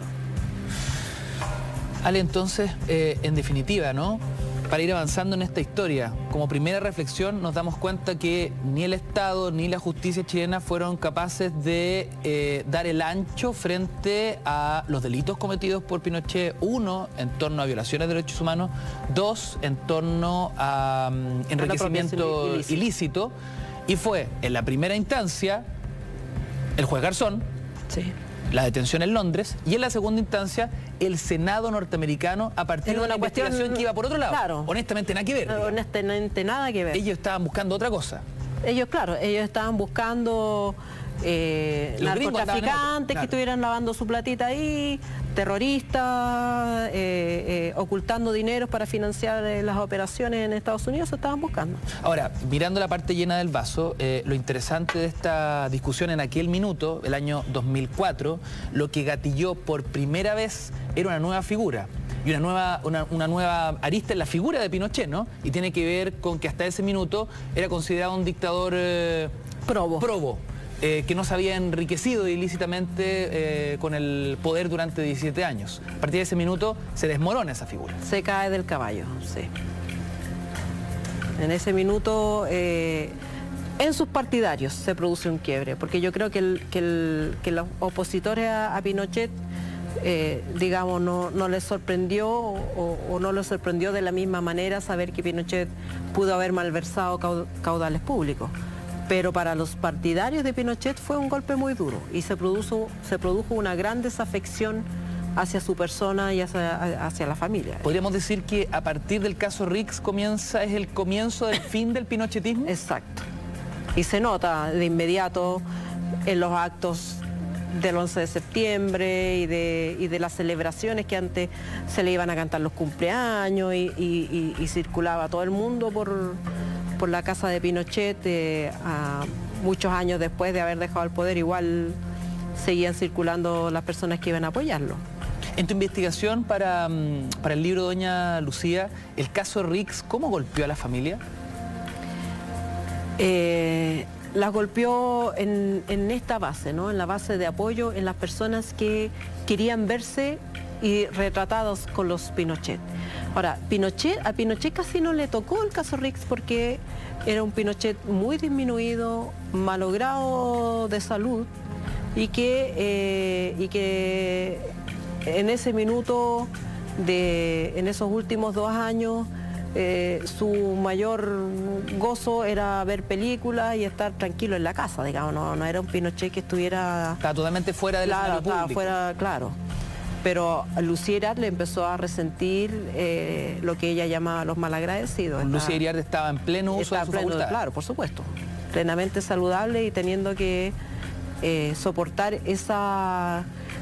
Ale, entonces, eh, en definitiva, ¿no? Para ir avanzando en esta historia, como primera reflexión nos damos cuenta que ni el Estado ni la justicia chilena fueron capaces de eh, dar el ancho frente a los delitos cometidos por Pinochet. Uno, en torno a violaciones de derechos humanos. Dos, en torno a um, enriquecimiento ilícito. ilícito. Y fue, en la primera instancia, el juez Garzón, sí, la detención en Londres, y en la segunda instancia el Senado norteamericano a partir de una, una investigación cuestión, que iba por otro lado. Claro, honestamente nada que ver. Digamos. Honestamente nada que ver. Ellos estaban buscando otra cosa. Ellos, claro, ellos estaban buscando eh, narcotraficantes claro. que estuvieran lavando su platita ahí, terroristas, eh, eh, ocultando dineros para financiar eh, las operaciones en Estados Unidos, se estaban buscando. Ahora, mirando la parte llena del vaso, eh, lo interesante de esta discusión en aquel minuto, el año dos mil cuatro, lo que gatilló por primera vez era una nueva figura. Y una nueva, una, una nueva arista en la figura de Pinochet, ¿no? Y tiene que ver con que hasta ese minuto era considerado un dictador eh, probo. probo eh, que no se había enriquecido ilícitamente eh, con el poder durante diecisiete años. A partir de ese minuto se desmorona esa figura. Se cae del caballo, sí. En ese minuto, eh, en sus partidarios se produce un quiebre, porque yo creo que, el, que, el, que los opositores a, a Pinochet Eh, digamos, no, no les sorprendió o, o no les sorprendió de la misma manera saber que Pinochet pudo haber malversado caudales públicos. Pero para los partidarios de Pinochet fue un golpe muy duro y se produjo, se produjo una gran desafección hacia su persona y hacia, hacia la familia. ¿Podríamos decir que a partir del caso Rix comienza, es el comienzo del fin del pinochetismo? Exacto. Y se nota de inmediato en los actos del once de septiembre y de, y de las celebraciones que antes se le iban a cantar los cumpleaños y, y, y, y circulaba todo el mundo por, por la casa de Pinochet. Eh, a muchos años después de haber dejado el poder, igual seguían circulando las personas que iban a apoyarlo. En tu investigación para, para el libro Doña Lucía, el caso Rix, ¿cómo golpeó a la familia? Eh, las golpeó en, en esta base, ¿no? En la base de apoyo en las personas que querían verse y retratados con los Pinochet. Ahora, Pinochet, a Pinochet casi no le tocó el caso Rix porque era un Pinochet muy disminuido, malogrado de salud y que, eh, y que en ese minuto, de, en esos últimos dos años, Eh, su mayor gozo era ver películas y estar tranquilo en la casa, digamos, no, no era un Pinochet que estuviera... Estaba totalmente fuera del claro, escenario público. Fuera, claro. Pero Lucía Iriart le empezó a resentir eh, lo que ella llamaba los malagradecidos. Lucía Iriart estaba en pleno uso de su pleno, facultad. Claro, por supuesto. Plenamente saludable y teniendo que eh, soportar esa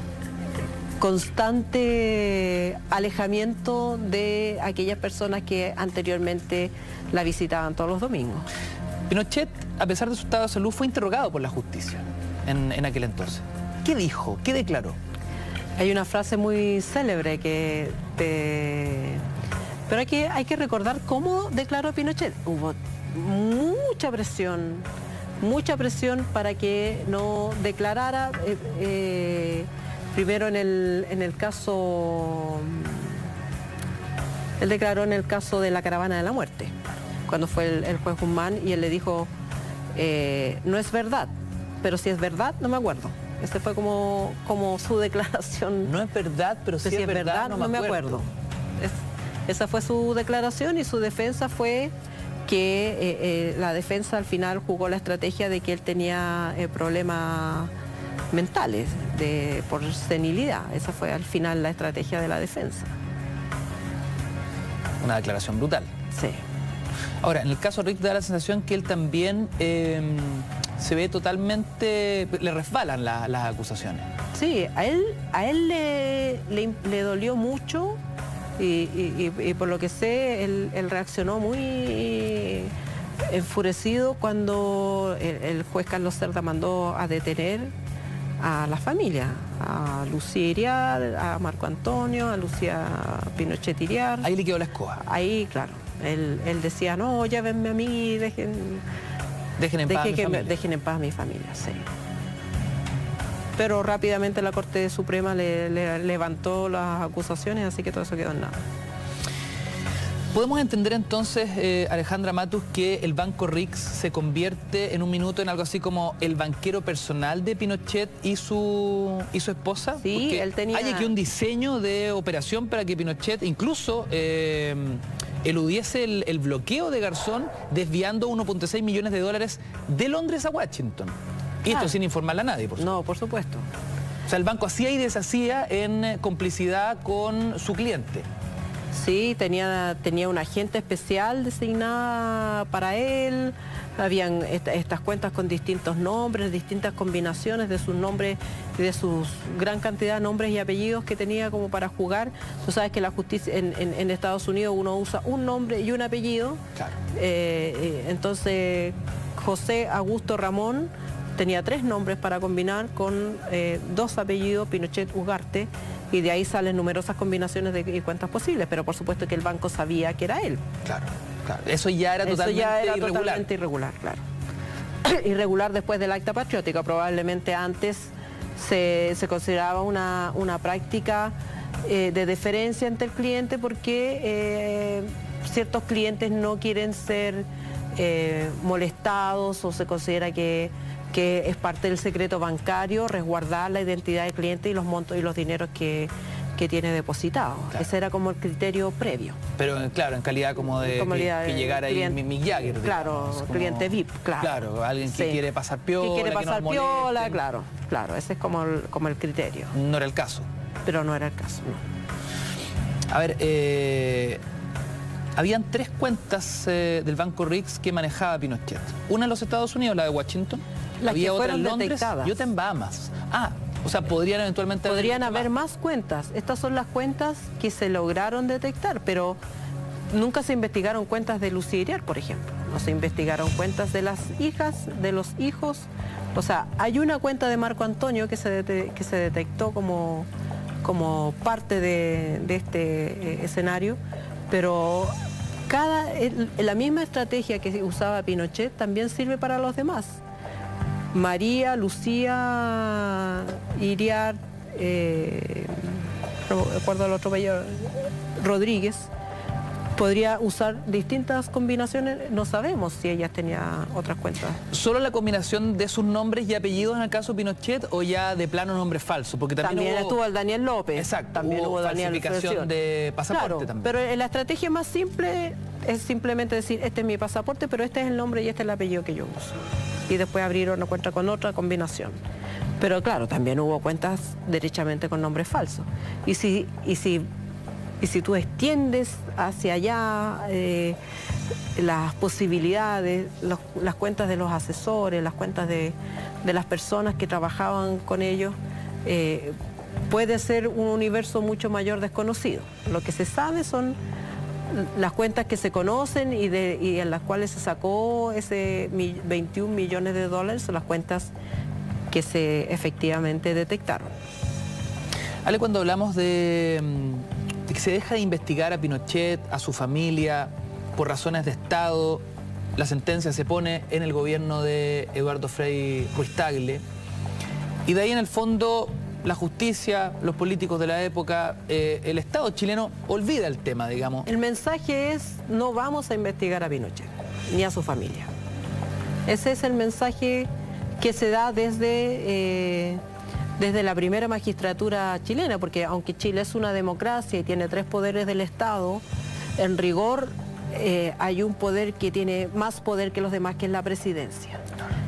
constante alejamiento de aquellas personas que anteriormente la visitaban todos los domingos. Pinochet, a pesar de su estado de salud, fue interrogado por la justicia en, en aquel entonces. ¿Qué dijo? ¿Qué declaró? Hay una frase muy célebre que te... Pero hay que, hay que recordar cómo declaró Pinochet. Hubo mucha presión, mucha presión para que no declarara... Eh, eh, Primero en el, en el caso, él declaró en el caso de la caravana de la muerte, cuando fue el, el juez Guzmán y él le dijo, eh, no es verdad, pero si es verdad no me acuerdo. Esa fue como, como su declaración. No es verdad, pero si, si es, es verdad, verdad no, no me acuerdo. Es, esa fue su declaración y su defensa fue que eh, eh, la defensa al final jugó la estrategia de que él tenía eh, problemas mentales, de, por senilidad. Esa fue al final la estrategia de la defensa. Una declaración brutal. Sí. Ahora, en el caso Rick da la sensación que él también eh, se ve totalmente, le resbalan la, las acusaciones. Sí, a él, a él le, le, le dolió mucho y, y, y, y por lo que sé, él, él reaccionó muy enfurecido cuando el, el juez Carlos Cerda mandó a detener a la familia, a Lucía Iriar, a Marco Antonio, a Lucía Pinochet Iriar. Ahí le quedó la escoba. Ahí, claro. Él, él decía, no, llévenme a mí, dejen, dejen, en, paz dejen, a mi que familia. Me, dejen en paz a mi familia, sí. Pero rápidamente la Corte Suprema le, le levantó las acusaciones, así que todo eso quedó en nada. ¿Podemos entender entonces, eh, Alejandra Matus, que el Banco Rix se convierte en un minuto en algo así como el banquero personal de Pinochet y su, y su esposa? Sí, porque él tenía... hay aquí un diseño de operación para que Pinochet incluso eh, eludiese el, el bloqueo de Garzón, desviando uno punto seis millones de dólares de Londres a Washington. Y esto ah, sin informarle a nadie, por supuesto. No, por supuesto. O sea, el banco hacía y deshacía en complicidad con su cliente. Sí, tenía, tenía una agente especial designada para él, habían esta, estas cuentas con distintos nombres, distintas combinaciones de sus nombres, de sus gran cantidad de nombres y apellidos que tenía como para jugar. Tú sabes que la justicia en, en, en Estados Unidos uno usa un nombre y un apellido. Claro. Eh, entonces José Augusto Ramón tenía tres nombres para combinar con eh, dos apellidos, Pinochet Ugarte, y de ahí salen numerosas combinaciones de cuentas posibles, pero por supuesto que el banco sabía que era él. Claro, claro. Eso ya era Eso totalmente ya era irregular. totalmente irregular, claro. Irregular después del acta patriótica, probablemente antes se, se consideraba una, una práctica eh, de deferencia ante el cliente porque eh, ciertos clientes no quieren ser eh, molestados o se considera que que es parte del secreto bancario, resguardar la identidad del cliente y los montos y los dineros que, que tiene depositados. Claro. Ese era como el criterio previo. Pero claro, en calidad como de como que, que llegara ahí Mick Jagger. Claro, como, cliente V I P, claro. Claro, alguien que sí. quiere pasar piola, que quiere pasar que no piola, claro, claro, ese es como el, como el criterio. No era el caso. Pero no era el caso, no. A ver, eh... habían tres cuentas eh, del Banco Rix que manejaba Pinochet. Una en los Estados Unidos, la de Washington. Las había que otra fueron en Londres detectadas. y otra en Bahamas. Ah, o sea, podrían eventualmente... Podrían haber más. más cuentas. Estas son las cuentas que se lograron detectar, pero nunca se investigaron cuentas de Lucía Iriar, por ejemplo. No se investigaron cuentas de las hijas, de los hijos. O sea, hay una cuenta de Marco Antonio que se, que se detectó como, como parte de, de este eh, escenario, pero... Cada, el, la misma estrategia que usaba Pinochet también sirve para los demás. María, Lucía, Iriar, eh, no recuerdo el otro apellido, Rodríguez, podría usar distintas combinaciones, no sabemos si ellas tenían otras cuentas. ¿Solo la combinación de sus nombres y apellidos en el caso Pinochet o ya de plano nombres falsos? Porque también, también hubo... estuvo el Daniel López. Exacto, también hubo, hubo Daniel falsificación de pasaporte claro, también. Pero la estrategia más simple es simplemente decir, este es mi pasaporte, pero este es el nombre y este es el apellido que yo uso. Y después abrir una cuenta con otra combinación. Pero claro, también hubo cuentas derechamente con nombres falsos. Y si... Y si Y si tú extiendes hacia allá eh, las posibilidades, los, las cuentas de los asesores, las cuentas de, de las personas que trabajaban con ellos, eh, puede ser un universo mucho mayor desconocido. Lo que se sabe son las cuentas que se conocen y, de, y en las cuales se sacó ese veintiún millones de dólares, son las cuentas que se efectivamente detectaron. Ale, cuando hablamos de... de que se deja de investigar a Pinochet, a su familia, por razones de Estado, la sentencia se pone en el gobierno de Eduardo Frei Ruiz-Tagle, y de ahí en el fondo la justicia, los políticos de la época, eh, el Estado chileno olvida el tema, digamos. El mensaje es, no vamos a investigar a Pinochet, ni a su familia. Ese es el mensaje que se da desde... Eh, desde la primera magistratura chilena, porque aunque Chile es una democracia y tiene tres poderes del Estado, en rigor eh, hay un poder que tiene más poder que los demás, que es la presidencia.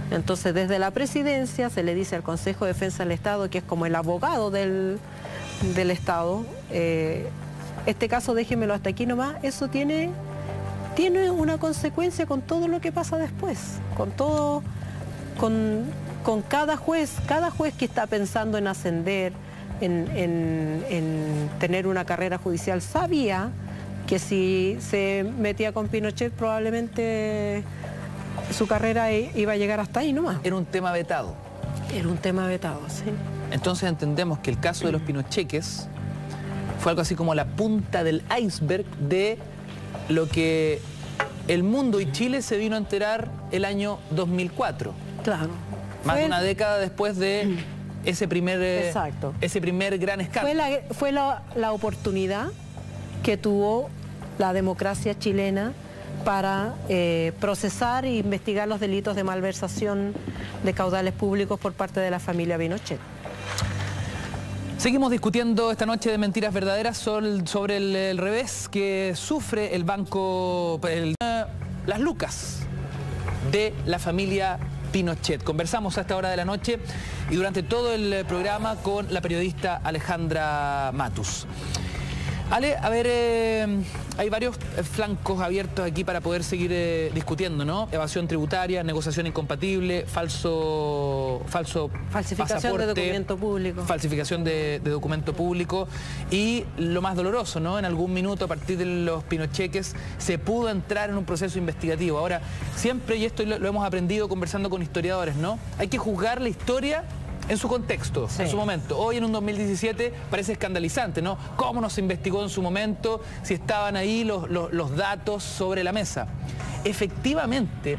Entonces, desde la presidencia se le dice al Consejo de Defensa del Estado, que es como el abogado del, del Estado, eh, este caso déjenmelo hasta aquí nomás, eso tiene, tiene una consecuencia con todo lo que pasa después, con todo, con, con cada juez, cada juez que está pensando en ascender, en, en, en tener una carrera judicial, sabía que si se metía con Pinochet probablemente su carrera iba a llegar hasta ahí nomás. Era un tema vetado. Era un tema vetado, sí. Entonces entendemos que el caso de los Pinocheques fue algo así como la punta del iceberg de lo que el mundo y Chile se vino a enterar el año dos mil cuatro. Claro. Más fue... de una década después de ese primer, Exacto. ese primer gran escándalo. Fue, la, fue la, la oportunidad que tuvo la democracia chilena para eh, procesar e investigar los delitos de malversación de caudales públicos por parte de la familia Pinochet. Seguimos discutiendo esta noche de mentiras verdaderas sobre el, el revés que sufre el banco, el, las lucas de la familia Pinochet. Conversamos a esta hora de la noche y durante todo el programa con la periodista Alejandra Matus. Ale, a ver, eh, hay varios flancos abiertos aquí para poder seguir eh, discutiendo, ¿no? Evasión tributaria, negociación incompatible, falso, falso falsificación pasaporte, de documento público. Falsificación de, de documento público y lo más doloroso, ¿no? En algún minuto a partir de los pinocheques se pudo entrar en un proceso investigativo. Ahora, siempre, y esto lo, lo hemos aprendido conversando con historiadores, ¿no? Hay que juzgar la historia en su contexto, sí. En su momento. Hoy en un dos mil diecisiete parece escandalizante, ¿no? ¿Cómo no se investigó en su momento si estaban ahí los, los, los datos sobre la mesa? Efectivamente,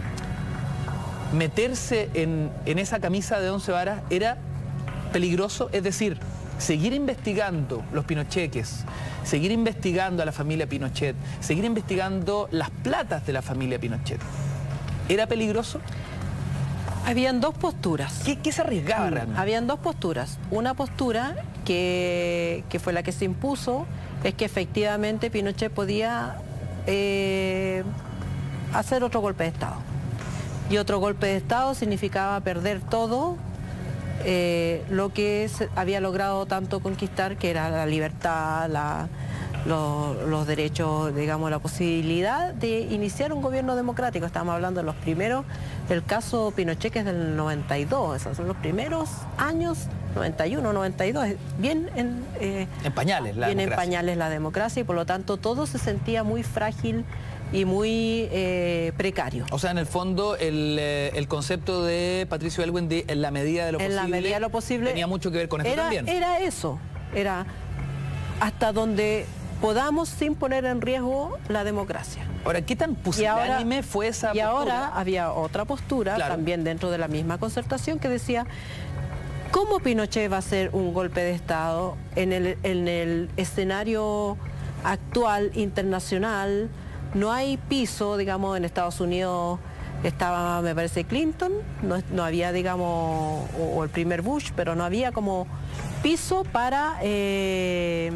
meterse en, en esa camisa de once varas era peligroso, es decir, seguir investigando los pinocheques, seguir investigando a la familia Pinochet, seguir investigando las platas de la familia Pinochet. ¿Era peligroso? Habían dos posturas. ¿Qué, qué se arriesgaba realmente? Habían dos posturas. Una postura que, que fue la que se impuso, es que efectivamente Pinochet podía eh, hacer otro golpe de Estado. Y otro golpe de Estado significaba perder todo eh, lo que se había logrado tanto conquistar, que era la libertad, la, los, los derechos, digamos, la posibilidad de iniciar un gobierno democrático. Estamos hablando de los primeros, el caso Pinochet que es del noventa y dos, esos son los primeros años, noventa y uno, noventa y dos, bien en, eh, en pañales la bien democracia. en pañales la democracia y por lo tanto todo se sentía muy frágil y muy eh, precario. O sea, en el fondo, el, eh, el concepto de Patricio Aylwin de en la medida de lo en posible, la medida de lo posible tenía mucho que ver con esto era, también. Era eso, era hasta donde podamos sin poner en riesgo la democracia. Ahora, ¿qué tan pusilánime fue esa y postura? Y ahora había otra postura, claro, también dentro de la misma concertación, que decía, ¿cómo Pinochet va a hacer un golpe de Estado en el, en el escenario actual, internacional? No hay piso, digamos, en Estados Unidos estaba, me parece, Clinton, no, no había, digamos, o, o el primer Bush, pero no había como piso para eh,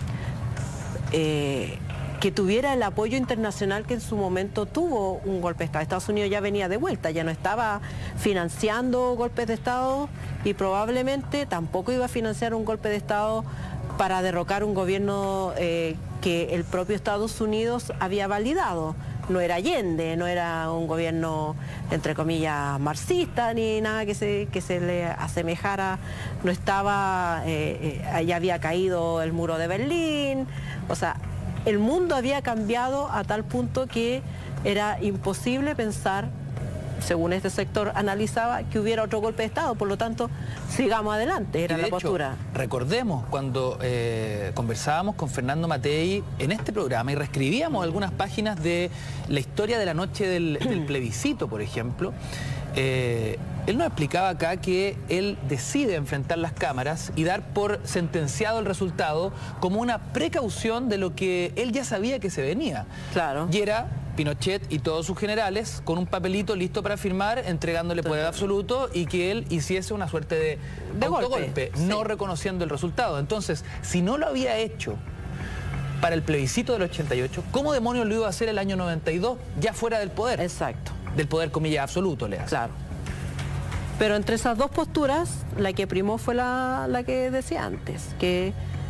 eh, que tuviera el apoyo internacional que en su momento tuvo un golpe de Estado. Estados Unidos ya venía de vuelta, ya no estaba financiando golpes de Estado y probablemente tampoco iba a financiar un golpe de Estado para derrocar un gobierno eh, que el propio Estados Unidos había validado. No era Allende, no era un gobierno, entre comillas, marxista, ni nada que se, que se le asemejara. No estaba, eh, eh, ya había caído el muro de Berlín. O sea, el mundo había cambiado a tal punto que era imposible pensar, según este sector analizaba, que hubiera otro golpe de Estado. Por lo tanto, sigamos adelante, era la postura. Recordemos cuando eh, conversábamos con Fernando Matei en este programa y reescribíamos algunas páginas de la historia de la noche del, del plebiscito, por ejemplo, eh, él nos explicaba acá que él decide enfrentar las cámaras y dar por sentenciado el resultado como una precaución de lo que él ya sabía que se venía. Claro. Y era Pinochet y todos sus generales con un papelito listo para firmar, entregándole poder absoluto y que él hiciese una suerte de, de autogolpe, golpe, no sí. reconociendo el resultado. Entonces, si no lo había hecho para el plebiscito del ochenta y ocho, ¿cómo demonios lo iba a hacer el año noventa y dos ya fuera del poder? Exacto. Del poder, comillas, absoluto, le hace. Claro. Pero entre esas dos posturas, la que primó fue la, la que decía antes, que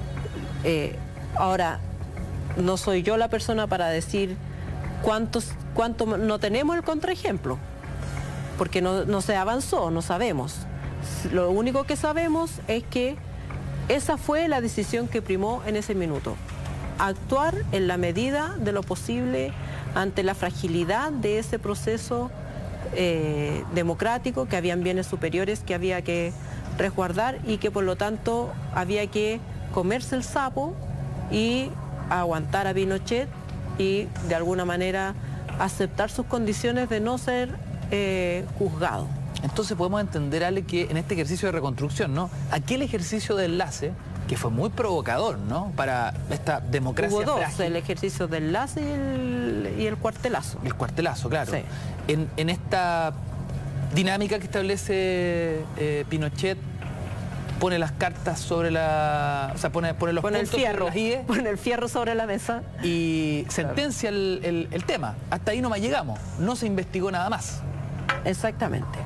eh, ahora no soy yo la persona para decir cuántos, cuánto no tenemos el contraejemplo, porque no, no se avanzó, no sabemos. Lo único que sabemos es que esa fue la decisión que primó en ese minuto. Actuar en la medida de lo posible ante la fragilidad de ese proceso eh, democrático, que habían bienes superiores que había que resguardar y que por lo tanto había que comerse el sapo y aguantar a Pinochet y de alguna manera aceptar sus condiciones de no ser eh, juzgado. Entonces podemos entender, Ale, que en este ejercicio de reconstrucción, ¿no? Aquel ejercicio de enlace, que fue muy provocador, ¿no? Para esta democracia Hubo dos, frágil. el ejercicio de enlace y el, y el cuartelazo. El cuartelazo, claro. Sí. En, en esta dinámica que establece eh, Pinochet, pone las cartas sobre la... O sea, pone, pone los pone el puntos fierro, sobre las íes, pone el fierro sobre la mesa. Y sentencia el, el, el tema. Hasta ahí nomás llegamos. No se investigó nada más. Exactamente.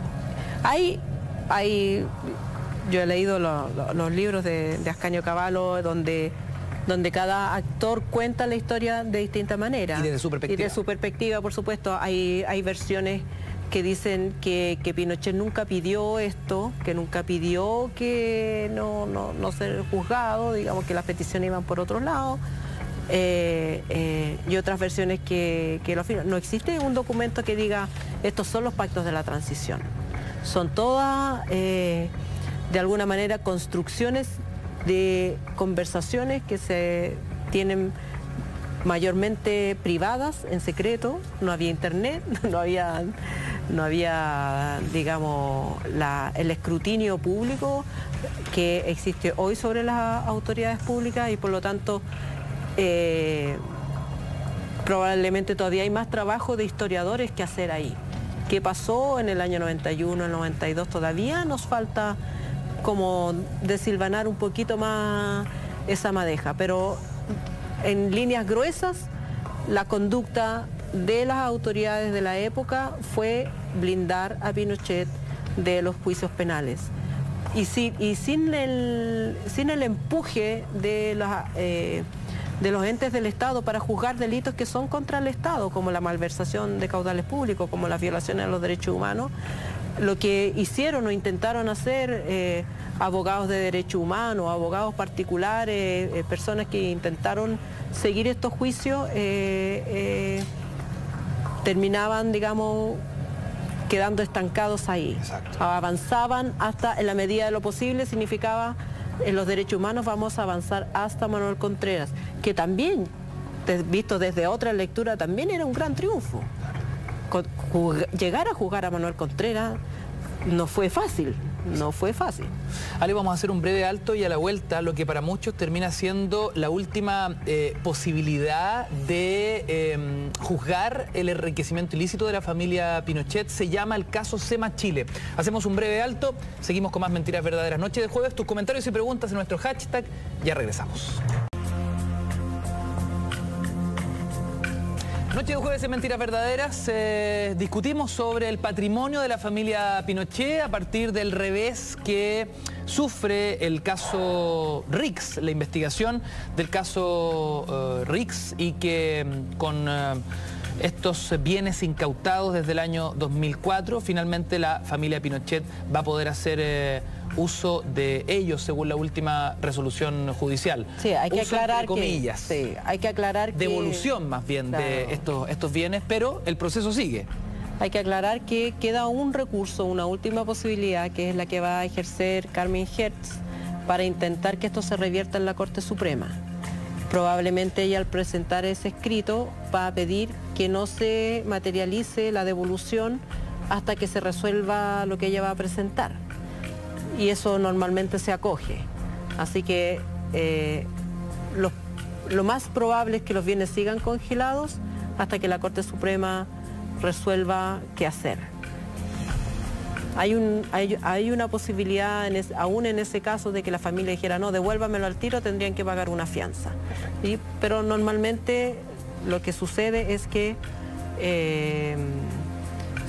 Hay, hay, yo he leído lo, lo, los libros de, de Ascanio Cavallo, donde, donde cada actor cuenta la historia de distinta manera. Y desde su perspectiva. Y desde su perspectiva, por supuesto. Hay, hay versiones que dicen que, que Pinochet nunca pidió esto, que nunca pidió que no, no, no ser juzgado, digamos que las peticiones iban por otro lado. Eh, eh, y otras versiones que, que lo afirman. No existe un documento que diga estos son los pactos de la transición. Son todas, eh, de alguna manera, construcciones de conversaciones que se tienen mayormente privadas, en secreto. No había internet, no había, no había digamos, la, el escrutinio público que existe hoy sobre las autoridades públicas y por lo tanto eh, probablemente todavía hay más trabajo de historiadores que hacer ahí. ¿Qué pasó en el año noventa y uno, el noventa y dos? Todavía nos falta como desilvanar un poquito más esa madeja, pero en líneas gruesas la conducta de las autoridades de la época fue blindar a Pinochet de los juicios penales. Y, si, y sin, el, sin el empuje de las... Eh, de los entes del Estado para juzgar delitos que son contra el Estado, como la malversación de caudales públicos, como las violaciones a los derechos humanos, lo que hicieron o intentaron hacer eh, abogados de derechos humanos, abogados particulares, eh, personas que intentaron seguir estos juicios, eh, eh, terminaban, digamos, quedando estancados ahí. Exacto. Avanzaban hasta, en la medida de lo posible, significaba... En los derechos humanos vamos a avanzar hasta Manuel Contreras, que también, visto desde otra lectura, también era un gran triunfo. Llegar a jugar a Manuel Contreras no fue fácil, no fue fácil. Ale, vamos a hacer un breve alto y a la vuelta lo que para muchos termina siendo la última eh, posibilidad de eh, juzgar el enriquecimiento ilícito de la familia Pinochet. Se llama el caso SEMA Chile. Hacemos un breve alto, seguimos con más Mentiras Verdaderas. Noche de jueves, tus comentarios y preguntas en nuestro hashtag. Ya regresamos. Noche de jueves en Mentiras Verdaderas, eh, discutimos sobre el patrimonio de la familia Pinochet a partir del revés que sufre el caso Rix, la investigación del caso uh, Rix y que con uh, estos bienes incautados desde el año dos mil cuatro, finalmente la familia Pinochet va a poder hacer eh, uso de ellos según la última resolución judicial. Sí, hay que uso aclarar entre comillas, que, sí, hay que aclarar que, devolución más bien claro. de estos, estos bienes, pero el proceso sigue. Hay que aclarar que queda un recurso, una última posibilidad, que es la que va a ejercer Carmen Hertz para intentar que esto se revierta en la Corte Suprema. Probablemente ella al presentar ese escrito va a pedir que no se materialice la devolución hasta que se resuelva lo que ella va a presentar. Y eso normalmente se acoge. Así que eh, lo, lo más probable es que los bienes sigan congelados hasta que la Corte Suprema resuelva qué hacer. Hay, un, hay, hay una posibilidad, en es, aún en ese caso, de que la familia dijera, no, devuélvamelo al tiro, tendrían que pagar una fianza. Y, pero normalmente lo que sucede es que eh,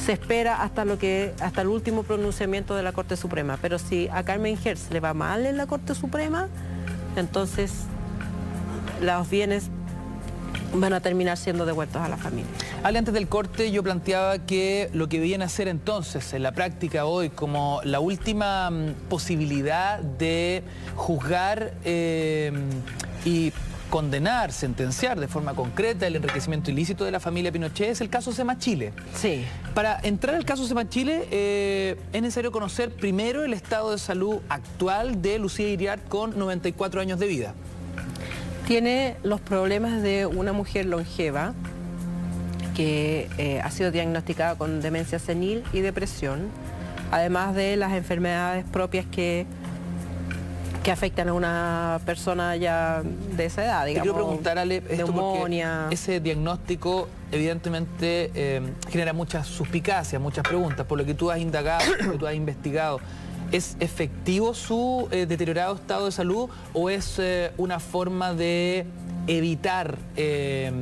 se espera hasta lo que hasta el último pronunciamiento de la Corte Suprema. Pero si a Carmen Hertz le va mal en la Corte Suprema, entonces los bienes van a terminar siendo devueltos a la familia. Ale, antes del corte yo planteaba que lo que viene a ser entonces en la práctica hoy como la última mm, posibilidad de juzgar eh, y condenar, sentenciar de forma concreta el enriquecimiento ilícito de la familia Pinochet es el caso SEMA Chile. Sí. Para entrar al caso SEMA Chile eh, es necesario conocer primero el estado de salud actual de Lucía Iriart con noventa y cuatro años de vida. Tiene los problemas de una mujer longeva que eh, ha sido diagnosticada con demencia senil y depresión, además de las enfermedades propias que, que afectan a una persona ya de esa edad, digamos. Te quiero preguntar, Ale, esto neumonía. Porque ese diagnóstico evidentemente eh, genera muchas suspicacias, muchas preguntas, por lo que tú has indagado, por lo que tú has investigado. ¿Es efectivo su eh, deteriorado estado de salud o es eh, una forma de evitar eh,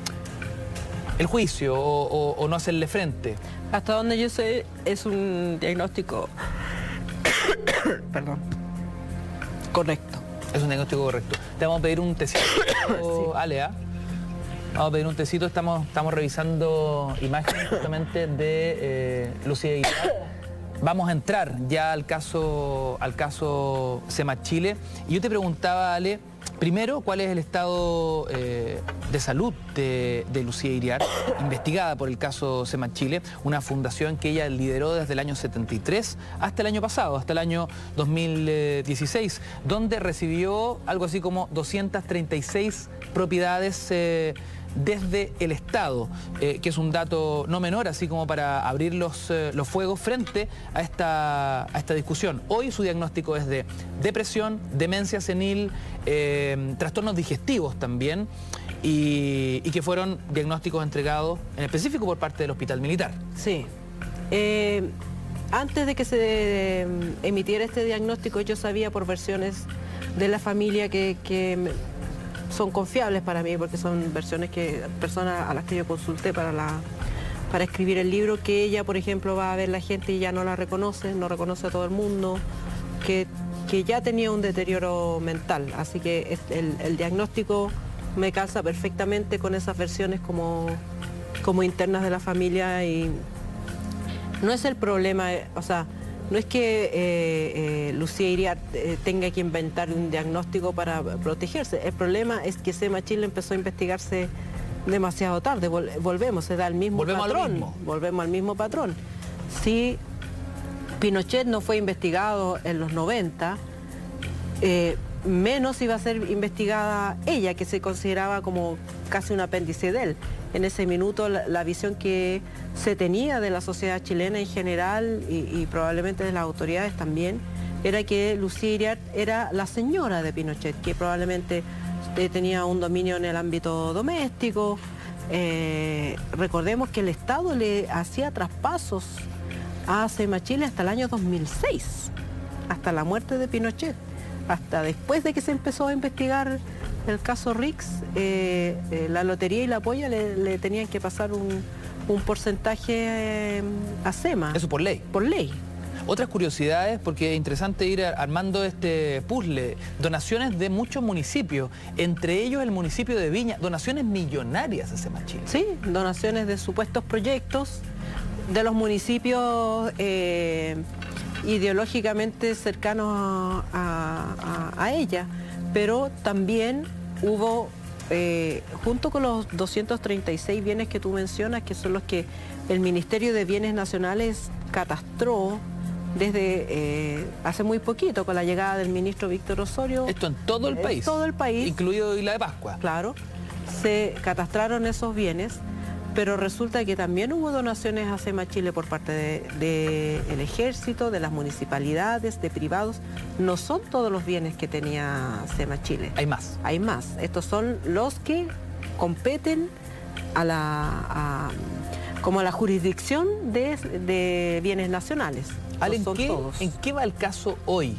el juicio o, o, o no hacerle frente? Hasta donde yo sé, es un diagnóstico perdón, correcto. Es un diagnóstico correcto. Te vamos a pedir un tecito, sí. Ale, ¿eh? Vamos a pedir un tecito, estamos, estamos revisando imágenes justamente de eh, Lucía Iriart. Vamos a entrar ya al caso, al caso SEMA Chile. Y yo te preguntaba, Ale, primero, ¿cuál es el estado eh, de salud de, de Lucía Iriart, investigada por el caso SEMA Chile, una fundación que ella lideró desde el año setenta y tres hasta el año pasado, hasta el año dos mil dieciséis, donde recibió algo así como doscientas treinta y seis propiedades eh, desde el Estado, eh, que es un dato no menor, así como para abrir los, eh, los fuegos frente a esta, a esta discusión. Hoy su diagnóstico es de depresión, demencia senil, eh, trastornos digestivos también, y, y que fueron diagnósticos entregados en específico por parte del Hospital Militar. Sí. Eh, antes de que se eh, emitiera este diagnóstico, yo sabía por versiones de la familia que... que son confiables para mí, porque son versiones que personas a las que yo consulté para, la, para escribir el libro, que ella, por ejemplo, va a ver la gente y ya no la reconoce, no reconoce a todo el mundo, que, que ya tenía un deterioro mental. Así que el, el diagnóstico me calza perfectamente con esas versiones como, como internas de la familia y no es el problema, o sea, no es que eh, eh, Lucía Iriart eh, tenga que inventar un diagnóstico para protegerse. El problema es que SEMA Chile empezó a investigarse demasiado tarde. Vol volvemos, se da el mismo volvemos patrón. Al mismo. Volvemos al mismo patrón. Si Pinochet no fue investigado en los noventa, eh, menos iba a ser investigada ella, que se consideraba como casi un apéndice de él. En ese minuto la, la visión que se tenía de la sociedad chilena en general y, y probablemente de las autoridades también, era que Lucía Iriart era la señora de Pinochet, que probablemente eh, tenía un dominio en el ámbito doméstico. Eh, recordemos que el Estado le hacía traspasos a SEMA Chile hasta el año dos mil seis, hasta la muerte de Pinochet. Hasta después de que se empezó a investigar el caso Rix, eh, eh, la lotería y la polla le, le tenían que pasar un, un porcentaje eh, a SEMA. Eso por ley. Por ley. Otras curiosidades, porque es interesante ir armando este puzzle. Donaciones de muchos municipios, entre ellos el municipio de Viña, donaciones millonarias a SEMA Chile. Sí, donaciones de supuestos proyectos de los municipios eh, ideológicamente cercanos a, a, a ella, pero también hubo, eh, junto con los doscientos treinta y seis bienes que tú mencionas, que son los que el Ministerio de Bienes Nacionales catastró desde eh, hace muy poquito, con la llegada del ministro Víctor Osorio. Esto en todo el país. todo el país. Incluido Isla de Pascua. Claro, se catastraron esos bienes, pero resulta que también hubo donaciones a SEMA Chile por parte del de, de ejército, de las municipalidades, de privados. No son todos los bienes que tenía SEMA Chile. Hay más. Hay más. Estos son los que competen a la, a, como a la jurisdicción de, de bienes nacionales. Ale, ¿en, son qué, todos. ¿en qué va el caso hoy?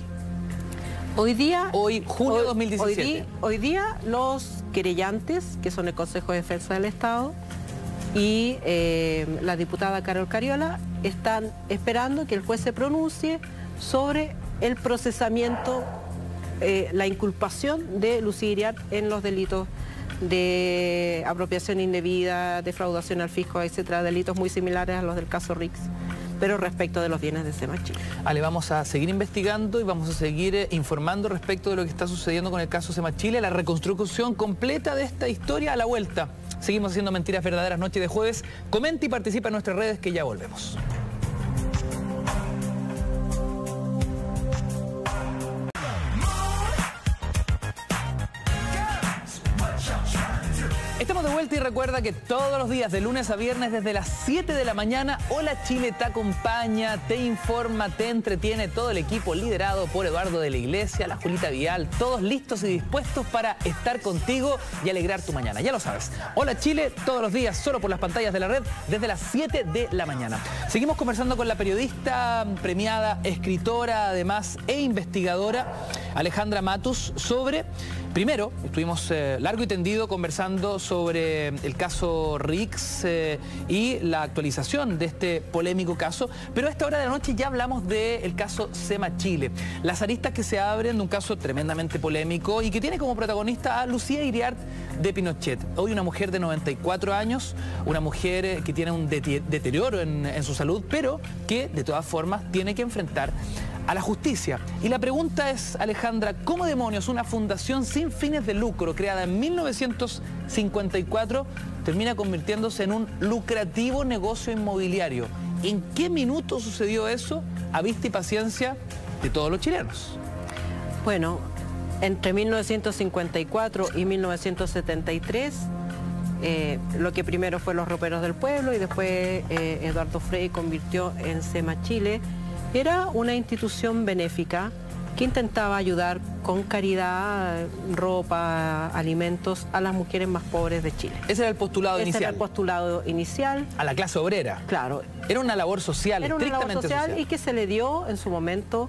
Hoy día... Hoy, junio de dos mil diecisiete. Hoy día, hoy día los querellantes, que son el Consejo de Defensa del Estado, y eh, la diputada Carol Cariola están esperando que el juez se pronuncie sobre el procesamiento, eh, la inculpación de Lucía Iriart en los delitos de apropiación indebida, defraudación al fisco, etcétera, delitos muy similares a los del caso Rix, pero respecto de los bienes de SEMA Chile. Ale, vamos a seguir investigando y vamos a seguir eh, informando respecto de lo que está sucediendo con el caso SEMA Chile, la reconstrucción completa de esta historia a la vuelta. Seguimos haciendo Mentiras Verdaderas, noche de jueves. Comenta y participa en nuestras redes que ya volvemos. Estamos de vuelta y recuerda que todos los días, de lunes a viernes, desde las siete de la mañana, Hola Chile te acompaña, te informa, te entretiene, todo el equipo liderado por Eduardo de la Iglesia, la Julita Vial, todos listos y dispuestos para estar contigo y alegrar tu mañana. Ya lo sabes, Hola Chile todos los días, solo por las pantallas de la red, desde las siete de la mañana. Seguimos conversando con la periodista premiada, escritora además e investigadora Alejandra Matus sobre... Primero, estuvimos eh, largo y tendido conversando sobre el caso Rix eh, y la actualización de este polémico caso, pero a esta hora de la noche ya hablamos del caso SEMA Chile. Las aristas que se abren de un caso tremendamente polémico y que tiene como protagonista a Lucía Iriart de Pinochet. Hoy una mujer de noventa y cuatro años, una mujer que tiene un deterioro en, en su salud, pero que de todas formas tiene que enfrentar a la justicia. Y la pregunta es, Alejandra, ¿cómo demonios una fundación sin fines de lucro creada en mil novecientos cincuenta y cuatro termina convirtiéndose en un lucrativo negocio inmobiliario? ¿En qué minuto sucedió eso a vista y paciencia de todos los chilenos? Bueno, entre mil novecientos cincuenta y cuatro y mil novecientos setenta y tres, eh, lo que primero fue los roperos del pueblo y después eh, Eduardo Frei convirtió en SEMA Chile. Era una institución benéfica que intentaba ayudar con caridad, ropa, alimentos a las mujeres más pobres de Chile. Ese era el postulado Ese inicial. Ese era el postulado inicial. A la clase obrera. Claro. Era una labor social, era una estrictamente labor social, social. Y que se le dio en su momento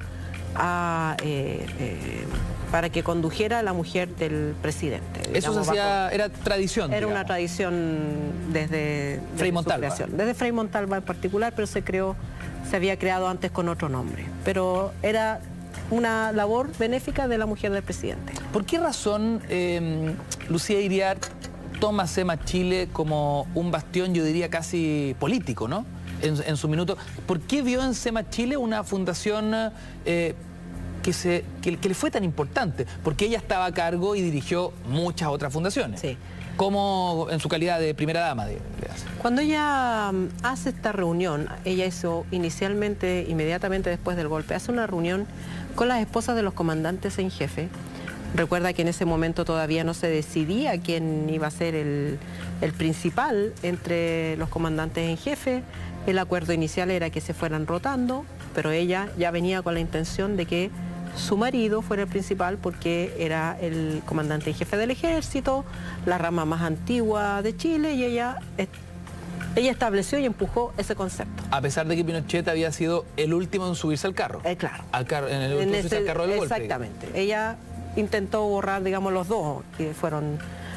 a, eh, eh, para que condujera a la mujer del presidente. Eso digamos, se hacía, bajo, era tradición. Era digamos. una tradición desde, desde Frei su Montalva. creación. Desde Frei Montalva en particular, pero se creó, se había creado antes con otro nombre. Pero era una labor benéfica de la mujer del presidente. ¿Por qué razón eh, Lucía Iriart toma SEMA Chile como un bastión, yo diría casi político, ¿no? En, en su minuto. ¿Por qué vio en SEMA Chile una fundación eh, que, se, que, que le fue tan importante? Porque ella estaba a cargo y dirigió muchas otras fundaciones. Sí. Como en su calidad de primera dama. De, de Cuando ella hace esta reunión, ella hizo inicialmente, inmediatamente después del golpe, hace una reunión con las esposas de los comandantes en jefe. Recuerda que en ese momento todavía no se decidía quién iba a ser el, el principal entre los comandantes en jefe. El acuerdo inicial era que se fueran rotando, pero ella ya venía con la intención de que su marido fuera el principal porque era el comandante en jefe del ejército, la rama más antigua de Chile, y ella, ella estableció y empujó ese concepto. A pesar de que Pinochet había sido el último en subirse al carro. Eh, claro. Al car en el último en ese, al carro del golpe. Exactamente. Ella intentó borrar, digamos, los dos, que fueron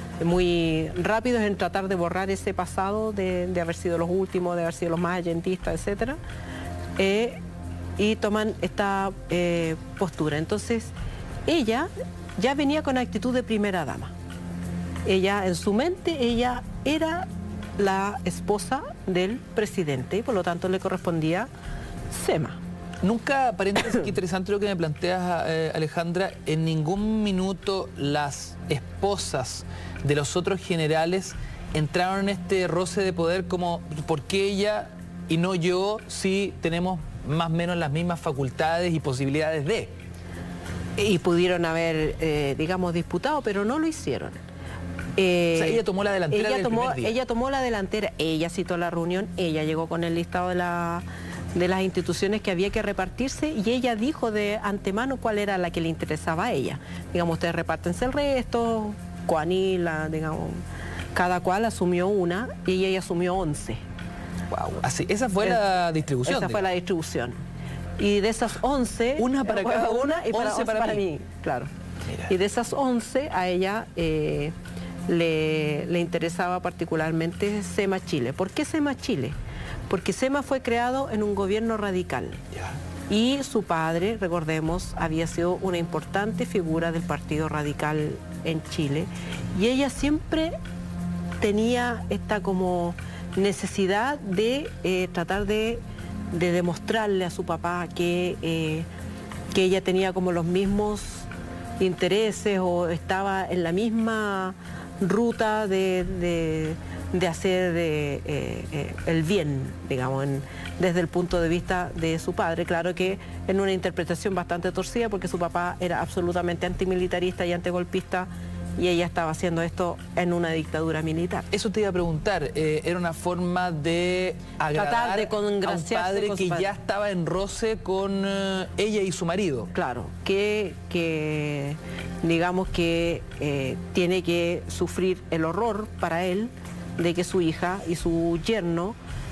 muy rápidos en tratar de borrar ese pasado de, de haber sido los últimos, de haber sido los más allentistas, etcétera. Eh, y toman esta eh, postura. Entonces, ella ya venía con actitud de primera dama. Ella, en su mente, ella era la esposa del presidente y por lo tanto le correspondía SEMA. Nunca, paréntesis, qué interesante lo que me planteas, eh, Alejandra, en ningún minuto las esposas de los otros generales entraron en este roce de poder como, ¿por qué ella y no yo si tenemos más o menos las mismas facultades y posibilidades de? Y pudieron haber, eh, digamos, disputado, pero no lo hicieron. Eh, o sea, ella tomó la delantera ella del tomó, primer día. Ella tomó la delantera, ella citó la reunión, ella llegó con el listado de, la, de las instituciones que había que repartirse y ella dijo de antemano cuál era la que le interesaba a ella. Digamos, ustedes repártense el resto, Coanila, digamos, cada cual asumió una y ella asumió once. Wow. Así, esa fue es, la distribución. Esa digamos. fue la distribución. Y de esas once... Una para bueno, cada una y para, once para, para mí. mí. Claro. Mira. Y de esas once a ella eh, le, le interesaba particularmente SEMA Chile. ¿Por qué SEMA Chile? Porque SEMA fue creado en un gobierno radical. Yeah. Y su padre, recordemos, había sido una importante figura del Partido Radical en Chile. Y ella siempre tenía esta como necesidad de eh, tratar de, de demostrarle a su papá que, eh, que ella tenía como los mismos intereses o estaba en la misma ruta de, de, de hacer de, eh, eh, el bien, digamos, en, desde el punto de vista de su padre. Claro que en una interpretación bastante torcida, porque su papá era absolutamente antimilitarista y antigolpista, y ella estaba haciendo esto en una dictadura militar. Eso te iba a preguntar, eh, era una forma de agradar Tratar de a un padre con que padre. ya estaba en roce con eh, ella y su marido. Claro, que, que digamos que eh, tiene que sufrir el horror para él de que su hija y su yerno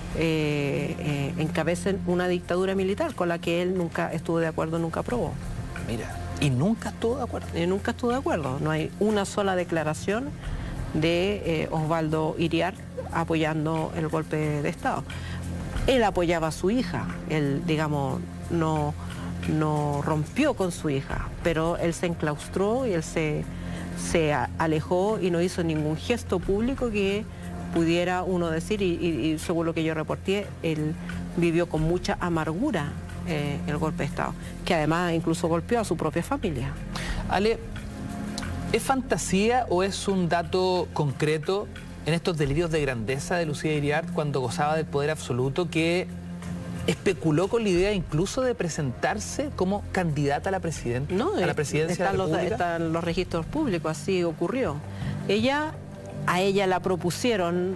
eh, eh, encabecen una dictadura militar con la que él nunca estuvo de acuerdo, nunca aprobó. Mira. ¿Y nunca estuvo de acuerdo? Eh, nunca estuvo de acuerdo. No hay una sola declaración de eh, Osvaldo Iriart apoyando el golpe de Estado. Él apoyaba a su hija, él, digamos, no, no rompió con su hija, pero él se enclaustró y él se, se alejó y no hizo ningún gesto público que pudiera uno decir, y, y, y según lo que yo reporté, él vivió con mucha amargura Eh, el golpe de Estado, que además incluso golpeó a su propia familia. Ale, ¿es fantasía o es un dato concreto en estos delirios de grandeza de Lucía Iriart cuando gozaba del poder absoluto que especuló con la idea incluso de presentarse como candidata a la, presidenta, no, a la presidencia están de la los, República? están los registros públicos, así ocurrió. Ella, a ella la propusieron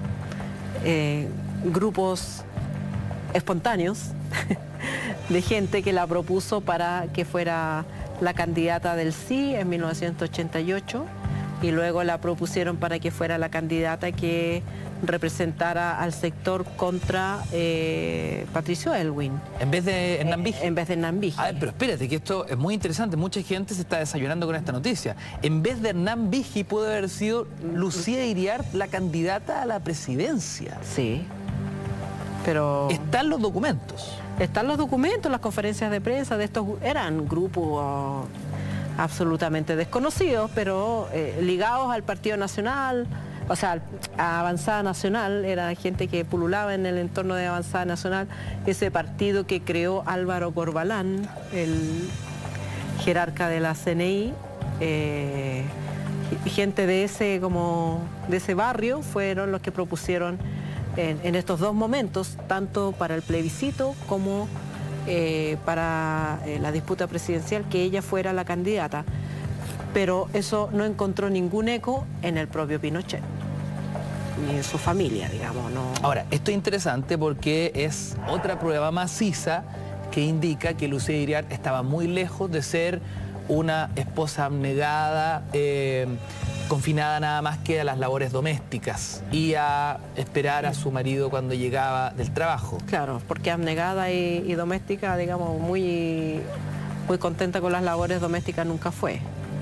eh, grupos espontáneos de gente que la propuso para que fuera la candidata del sí en mil novecientos ochenta y ocho y luego la propusieron para que fuera la candidata que representara al sector contra eh, Patricio Aylwin. En vez de Hernán Vigi. En, en vez de Hernán Vigi. A ver, pero espérate, que esto es muy interesante. Mucha gente se está desayunando con esta noticia. En vez de Hernán Vigi pudo haber sido Lucía Iriart la candidata a la presidencia. Sí, pero... Están los documentos. Están los documentos, las conferencias de prensa de estos, eran grupos oh, absolutamente desconocidos, pero eh, ligados al Partido Nacional, o sea, a Avanzada Nacional, era gente que pululaba en el entorno de Avanzada Nacional, ese partido que creó Álvaro Corbalán, el jerarca de la C N I, eh, gente de ese, como, de ese barrio fueron los que propusieron En, en estos dos momentos, tanto para el plebiscito como eh, para eh, la disputa presidencial, que ella fuera la candidata. Pero eso no encontró ningún eco en el propio Pinochet, ni en su familia, digamos. No. Ahora, esto es interesante porque es otra prueba maciza que indica que Lucía Iriart estaba muy lejos de ser una esposa abnegada, eh, confinada nada más que a las labores domésticas y a esperar a su marido cuando llegaba del trabajo. Claro, porque abnegada y, y doméstica, digamos, muy, muy contenta con las labores domésticas nunca fue.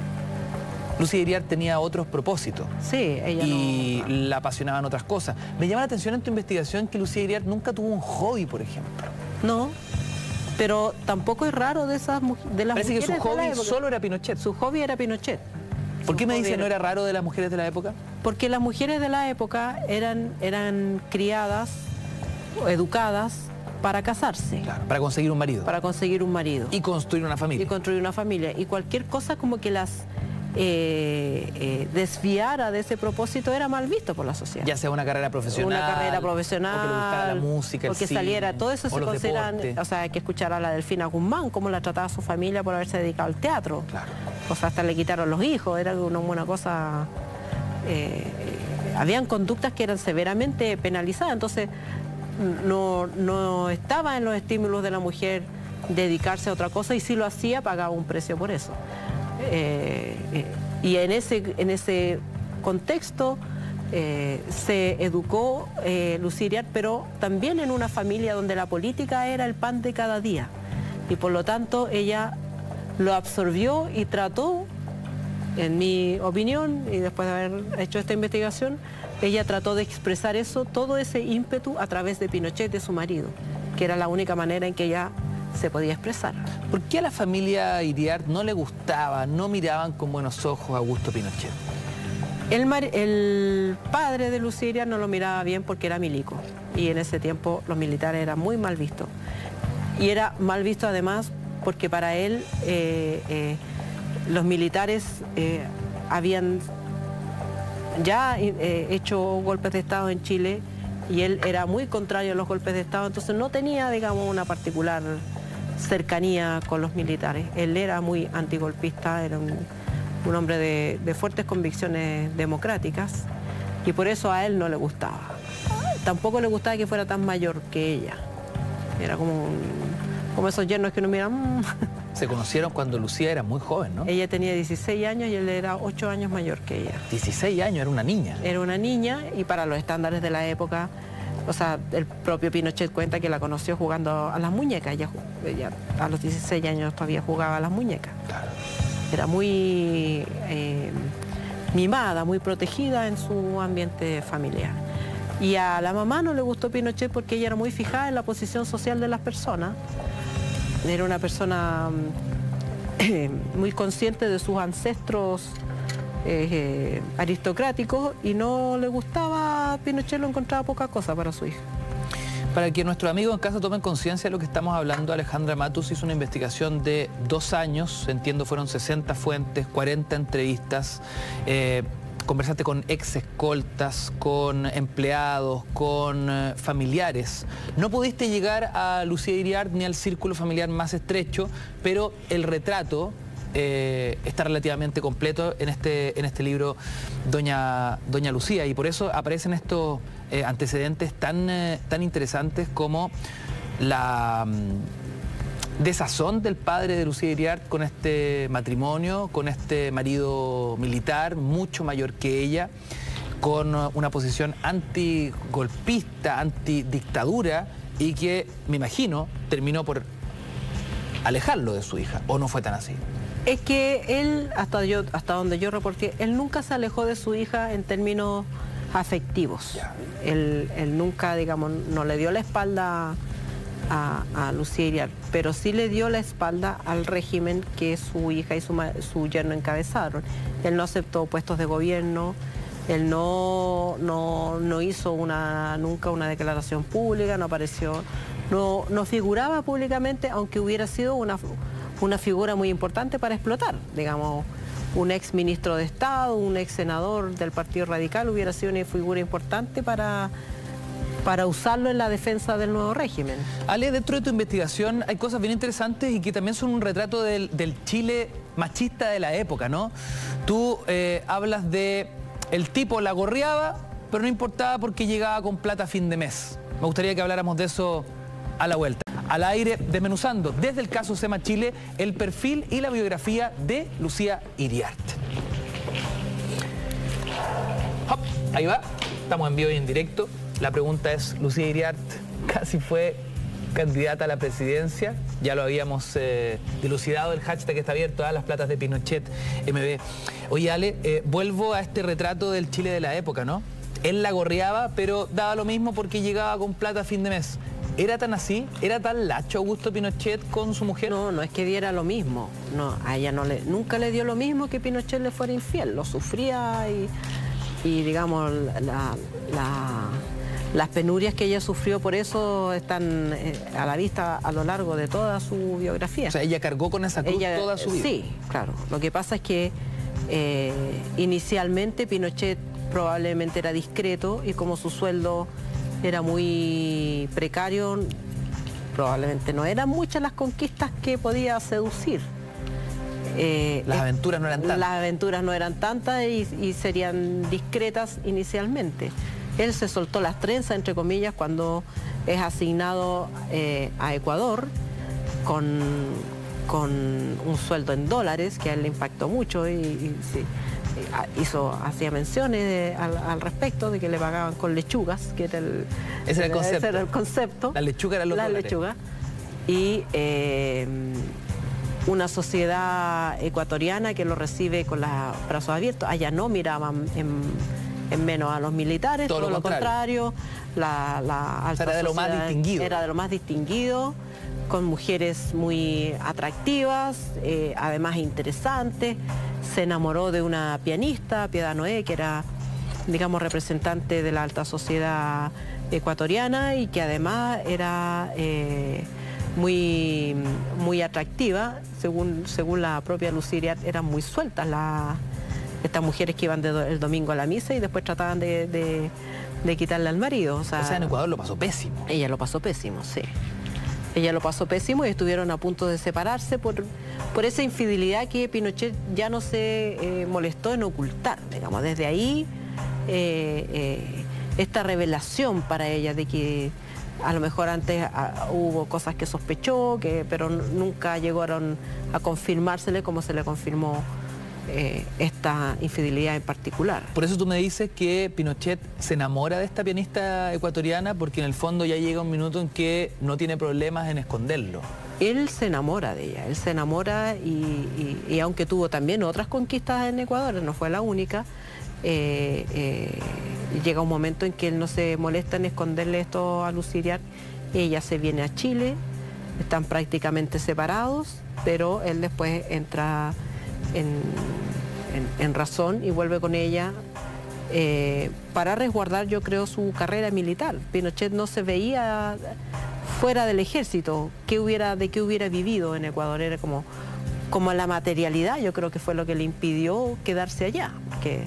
Lucía Iriart tenía otros propósitos. Sí, ella y no... la apasionaban otras cosas. Me llama la atención en tu investigación que Lucía Iriart nunca tuvo un hobby, por ejemplo. No, pero tampoco es raro de esas de las Parece mujeres que su hobby de la solo era Pinochet. Su hobby era Pinochet. ¿Por qué me dice era... no era raro de las mujeres de la época? Porque las mujeres de la época eran, eran criadas, educadas para casarse. Claro, para conseguir un marido. Para conseguir un marido. Y construir una familia. Y construir una familia. Y cualquier cosa como que las eh, eh, desviara de ese propósito era mal visto por la sociedad. Ya sea una carrera profesional. Una carrera profesional. O que le gustara la música, el porque cine, saliera, todo eso se considera, o sea, hay que escuchar a la Delfina Guzmán, cómo la trataba su familia por haberse dedicado al teatro. Claro. O sea, hasta le quitaron los hijos, era una buena cosa. Eh, eh, habían conductas que eran severamente penalizadas, entonces no, no estaba en los estímulos de la mujer dedicarse a otra cosa, y si lo hacía pagaba un precio por eso. Eh, eh, y en ese, en ese contexto eh, se educó eh, Lucía Iriart, pero también en una familia donde la política era el pan de cada día, y por lo tanto ella lo absorbió y trató en mi opinión, y después de haber hecho esta investigación, ella trató de expresar eso, todo ese ímpetu a través de Pinochet, de su marido, que era la única manera en que ella se podía expresar. ¿Por qué a la familia Iriart no le gustaba, no miraban con buenos ojos a Augusto Pinochet? El, mar, el padre de Lucía Iriart no lo miraba bien porque era milico, y en ese tiempo los militares eran muy mal vistos. Y era mal visto además porque para él eh, eh, los militares eh, habían ya eh, hecho golpes de Estado en Chile, y él era muy contrario a los golpes de Estado, entonces no tenía, digamos, una particular cercanía con los militares. Él era muy antigolpista, era un, un hombre de, de fuertes convicciones democráticas, y por eso a él no le gustaba. Tampoco le gustaba que fuera tan mayor que ella. Era como, un, como esos yernos que uno mira... Mmm. Se conocieron cuando Lucía era muy joven, ¿no? Ella tenía dieciséis años y él era ocho años mayor que ella. dieciséis años, era una niña. Era una niña, y para los estándares de la época, o sea, el propio Pinochet cuenta que la conoció jugando a las muñecas. Ella, ella a los dieciséis años todavía jugaba a las muñecas. Claro. Era muy eh, mimada, muy protegida en su ambiente familiar. Y a la mamá no le gustó Pinochet porque ella era muy fijada en la posición social de las personas. Era una persona eh, muy consciente de sus ancestros eh, eh, aristocráticos, y no le gustaba, Pinochet lo encontraba poca cosa para su hija. Para que nuestros amigos en casa tomen conciencia de lo que estamos hablando, Alejandra Matus hizo una investigación de dos años, entiendo fueron sesenta fuentes, cuarenta entrevistas, eh, conversaste con ex escoltas, con empleados, con eh, familiares. No pudiste llegar a Lucía Iriart ni al círculo familiar más estrecho, pero el retrato eh, está relativamente completo en este, en este libro, Doña, Doña Lucía, y por eso aparecen estos eh, antecedentes tan, eh, tan interesantes como la... desazón del padre de Lucía Iriart con este matrimonio, con este marido militar mucho mayor que ella, con una posición antigolpista, antidictadura, y que, me imagino, terminó por alejarlo de su hija, ¿o no fue tan así? Es que él, hasta, yo, hasta donde yo reporté, él nunca se alejó de su hija en términos afectivos. Él, él nunca, digamos, no le dio la espalda A, a Lucía Iriart, pero sí le dio la espalda al régimen que su hija y su, su yerno encabezaron. Él no aceptó puestos de gobierno, él no, no, no hizo una, nunca una declaración pública, no apareció, no, no figuraba públicamente, aunque hubiera sido una, una figura muy importante para explotar, digamos. Un ex ministro de Estado, un ex senador del Partido Radical hubiera sido una figura importante para... para usarlo en la defensa del nuevo régimen. Ale, dentro de tu investigación hay cosas bien interesantes y que también son un retrato del, del Chile machista de la época, ¿no? Tú eh, hablas de el tipo la gorreaba, pero no importaba porque llegaba con plata a fin de mes. Me gustaría que habláramos de eso a la vuelta. Al aire, desmenuzando desde el caso SEMA Chile el perfil y la biografía de Lucía Iriart. Hop, ahí va, estamos en vivo y en directo. La pregunta es, Lucía Iriart casi fue candidata a la presidencia, ya lo habíamos eh, dilucidado, el hashtag está abierto a las platas de Pinochet M B. Oye, Ale, eh, vuelvo a este retrato del Chile de la época, ¿no? Él la gorreaba, pero daba lo mismo porque llegaba con plata a fin de mes. ¿Era tan así? ¿Era tan lacho Augusto Pinochet con su mujer? No, no es que diera lo mismo, no, a ella no le, nunca le dio lo mismo que Pinochet le fuera infiel, lo sufría y, y digamos, la... la... las penurias que ella sufrió por eso están eh, a la vista a lo largo de toda su biografía. O sea, ella cargó con esa cruz ella, toda su vida. Sí, claro. Lo que pasa es que eh, inicialmente Pinochet probablemente era discreto, y como su sueldo era muy precario, probablemente no eran muchas las conquistas que podía seducir. Eh, las aventuras no eran tantas. Las aventuras no eran tantas y, y serían discretas inicialmente. Él se soltó las trenzas, entre comillas, cuando es asignado eh, a Ecuador con, con un sueldo en dólares, que a él le impactó mucho, y, y sí, hizo, hacía menciones de, al, al respecto, de que le pagaban con lechugas, que era el, ese era el concepto. Ese era el concepto. La lechuga era los La dólares. lechuga. Y, eh, una sociedad ecuatoriana que lo recibe con los brazos abiertos. Allá no miraban en, en menos a los militares, todo, todo lo contrario. contrario la, la alta era de lo más distinguido. Era de lo más distinguido, con mujeres muy atractivas, eh, además interesantes. Se enamoró de una pianista, Piedad Noé, que era, digamos, representante de la alta sociedad ecuatoriana y que además era eh, muy, muy atractiva. Según, según la propia Lucía Iriart, eran muy sueltas la, estas mujeres que iban de do, el domingo a la misa y después trataban de, de, de quitarle al marido. O sea, o sea, en Ecuador lo pasó pésimo. Ella lo pasó pésimo, sí. Ella lo pasó pésimo y estuvieron a punto de separarse por, por esa infidelidad que Pinochet ya no se eh, molestó en ocultar, digamos. Desde ahí, eh, eh, esta revelación para ella de que a lo mejor antes a, hubo cosas que sospechó, que, pero nunca llegaron a confirmársele como se le confirmó eh, esta infidelidad en particular. Por eso tú me dices que Pinochet se enamora de esta pianista ecuatoriana, porque en el fondo ya llega un minuto en que no tiene problemas en esconderlo. Él se enamora de ella, él se enamora y, y, y aunque tuvo también otras conquistas en Ecuador, no fue la única, eh, eh, llega un momento en que él no se molesta en esconderle esto a Lucía Iriart. Ella se viene a Chile, están prácticamente separados, pero él después entra en, en, en razón y vuelve con ella eh, para resguardar, yo creo, su carrera militar. Pinochet no se veía fuera del ejército, ¿qué hubiera, de qué hubiera vivido en Ecuador? Era como, como la materialidad, yo creo que fue lo que le impidió quedarse allá, que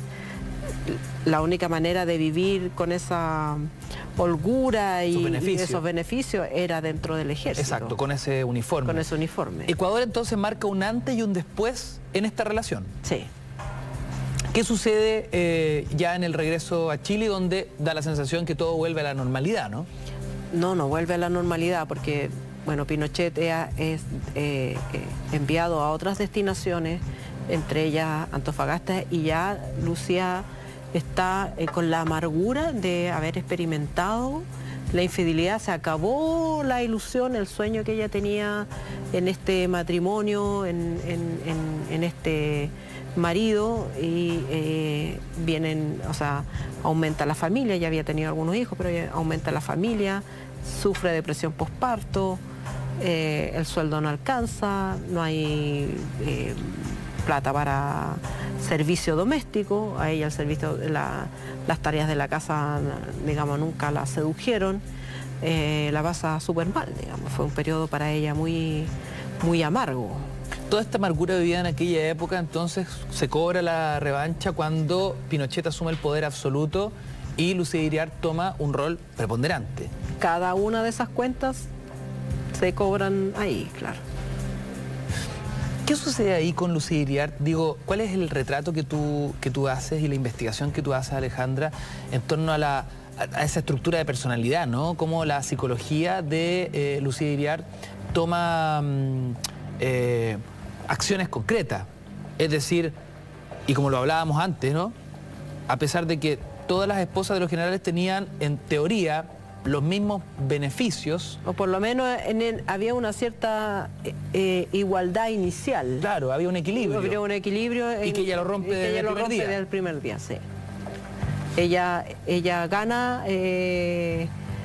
la única manera de vivir con esa holgura y, y esos beneficios era dentro del ejército. Exacto, con ese uniforme. Con ese uniforme. Ecuador entonces marca un antes y un después en esta relación. Sí. ¿Qué sucede eh, ya en el regreso a Chile, donde da la sensación que todo vuelve a la normalidad, no? No, no vuelve a la normalidad porque, bueno, Pinochet es eh, eh, enviado a otras destinaciones, entre ellas Antofagasta, y ya Lucía está eh, con la amargura de haber experimentado la infidelidad. Se acabó la ilusión, el sueño que ella tenía en este matrimonio, en, en, en, en este marido, y eh, vienen, o sea, aumenta la familia, ya había tenido algunos hijos, pero ya aumenta la familia, sufre depresión posparto, eh, el sueldo no alcanza, no hay eh, plata para servicio doméstico, a ella el servicio, la, las tareas de la casa, digamos, nunca la sedujeron, eh, la pasa súper mal, digamos, fue un periodo para ella muy, muy amargo. Toda esta amargura vivida en aquella época, entonces se cobra la revancha cuando Pinochet asume el poder absoluto y Lucía Iriart toma un rol preponderante. Cada una de esas cuentas se cobran ahí, claro. ¿Qué sucede ahí con Lucía Iriart? Digo, ¿cuál es el retrato que tú, que tú haces y la investigación que tú haces, Alejandra, en torno a, la, a esa estructura de personalidad, ¿no? Cómo la psicología de eh, Lucía Iriart toma mm, eh, acciones concretas. Es decir, y como lo hablábamos antes, ¿no? A pesar de que todas las esposas de los generales tenían, en teoría, los mismos beneficios. O por lo menos en el, había una cierta eh, igualdad inicial. Claro, había un equilibrio. Había un equilibrio. Y en, que ella lo rompe desde el primer día. Desde el primer día, sí. Ella, ella gana, eh,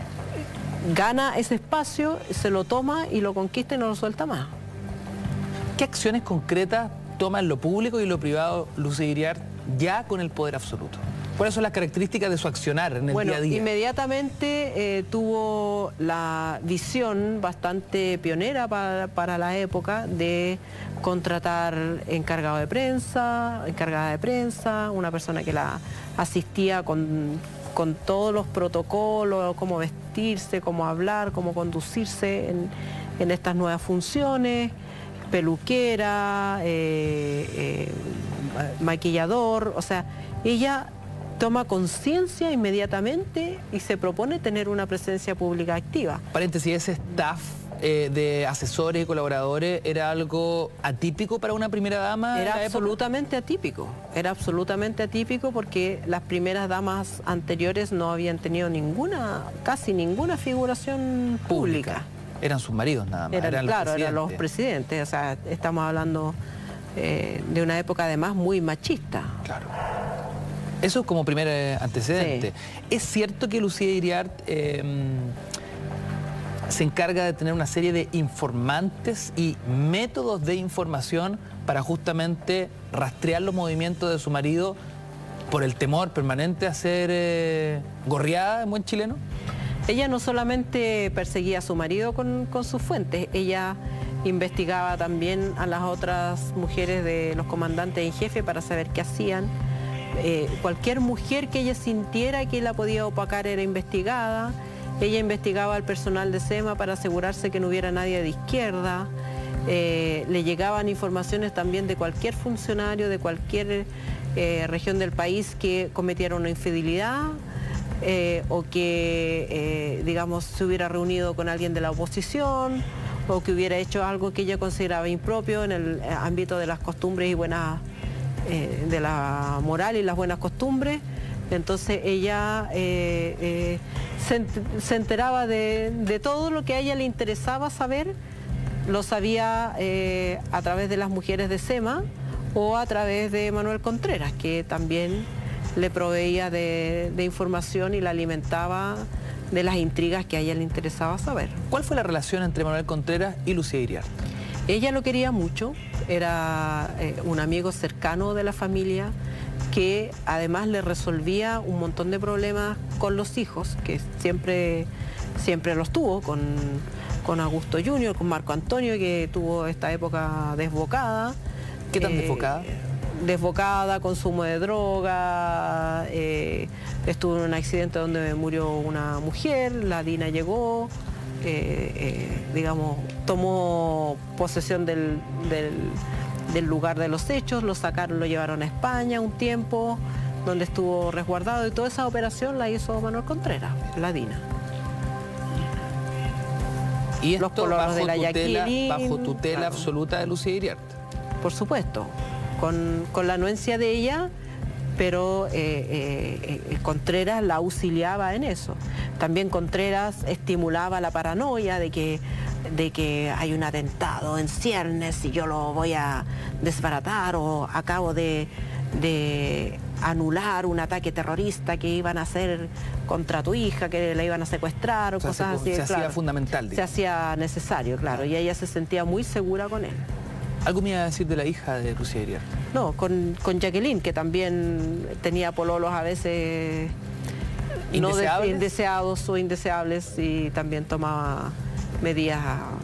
gana ese espacio, se lo toma y lo conquista y no lo suelta más. ¿Qué acciones concretas toma en lo público y en lo privado Lucía Iriart ya con el poder absoluto? ¿Cuáles son las características de su accionar en el bueno, día a día? Inmediatamente eh, tuvo la visión bastante pionera para, para la época de contratar encargado de prensa, encargada de prensa, una persona que la asistía con, con todos los protocolos, cómo vestirse, cómo hablar, cómo conducirse en, en estas nuevas funciones, peluquera, eh, eh, maquillador, o sea, ella toma conciencia inmediatamente y se propone tener una presencia pública activa. Paréntesis, ese staff eh, de asesores y colaboradores era algo atípico para una primera dama. Era absolutamente atípico, era absolutamente atípico porque las primeras damas anteriores no habían tenido ninguna, casi ninguna figuración pública. pública. eran sus maridos nada más. Eran, eran claro, los eran los presidentes. O sea, estamos hablando eh, de una época además muy machista. Claro. Eso es como primer eh, antecedente. Sí. ¿Es cierto que Lucía Iriart eh, se encarga de tener una serie de informantes y métodos de información para justamente rastrear los movimientos de su marido por el temor permanente a ser eh, gorriada en buen chileno? Ella no solamente perseguía a su marido con, con sus fuentes, ella investigaba también a las otras mujeres de los comandantes en jefe para saber qué hacían. Eh, cualquier mujer que ella sintiera que la podía opacar era investigada. Ella investigaba al personal de SEMA para asegurarse que no hubiera nadie de izquierda. Eh, le llegaban informaciones también de cualquier funcionario de cualquier eh, región del país que cometiera una infidelidad eh, o que, eh, digamos, se hubiera reunido con alguien de la oposición o que hubiera hecho algo que ella consideraba impropio en el ámbito de las costumbres y buenas, eh, de la moral y las buenas costumbres. Entonces ella eh, eh, se, se enteraba de, de todo lo que a ella le interesaba saber, lo sabía eh, a través de las mujeres de SEMA o a través de Manuel Contreras, que también le proveía de, de información y la alimentaba de las intrigas que a ella le interesaba saber. ¿Cuál fue la relación entre Manuel Contreras y Lucía Iriart? Ella lo quería mucho, era eh, un amigo cercano de la familia que además le resolvía un montón de problemas con los hijos, que siempre, siempre los tuvo, con, con Augusto junior, con Marco Antonio, que tuvo esta época desbocada. ¿Qué tan eh, desbocada? Desbocada, consumo de droga, eh, estuvo en un accidente donde murió una mujer, la DINA llegó, eh, eh, digamos, tomó posesión del, del, del lugar de los hechos, lo sacaron, lo llevaron a España un tiempo, donde estuvo resguardado, y toda esa operación la hizo Manuel Contreras, la DINA. ¿Y esto los pololos bajo, de la tutela, bajo tutela claro, absoluta de Lucía Iriart? Por supuesto, con, con la anuencia de ella, pero eh, eh, eh, Contreras la auxiliaba en eso. También Contreras estimulaba la paranoia de que, de que hay un atentado en ciernes y yo lo voy a desbaratar, o acabo de, de anular un ataque terrorista que iban a hacer contra tu hija, que la iban a secuestrar, o, o sea, cosas se, así. Se claro, hacía fundamental, digamos. Se hacía necesario, claro, y ella se sentía muy segura con él. ¿Algo me iba a decir de la hija de Lucía Iriart? No, con, con Jacqueline, que también tenía pololos a veces ¿Indeseables? no indeseados o indeseables, y también tomaba medidas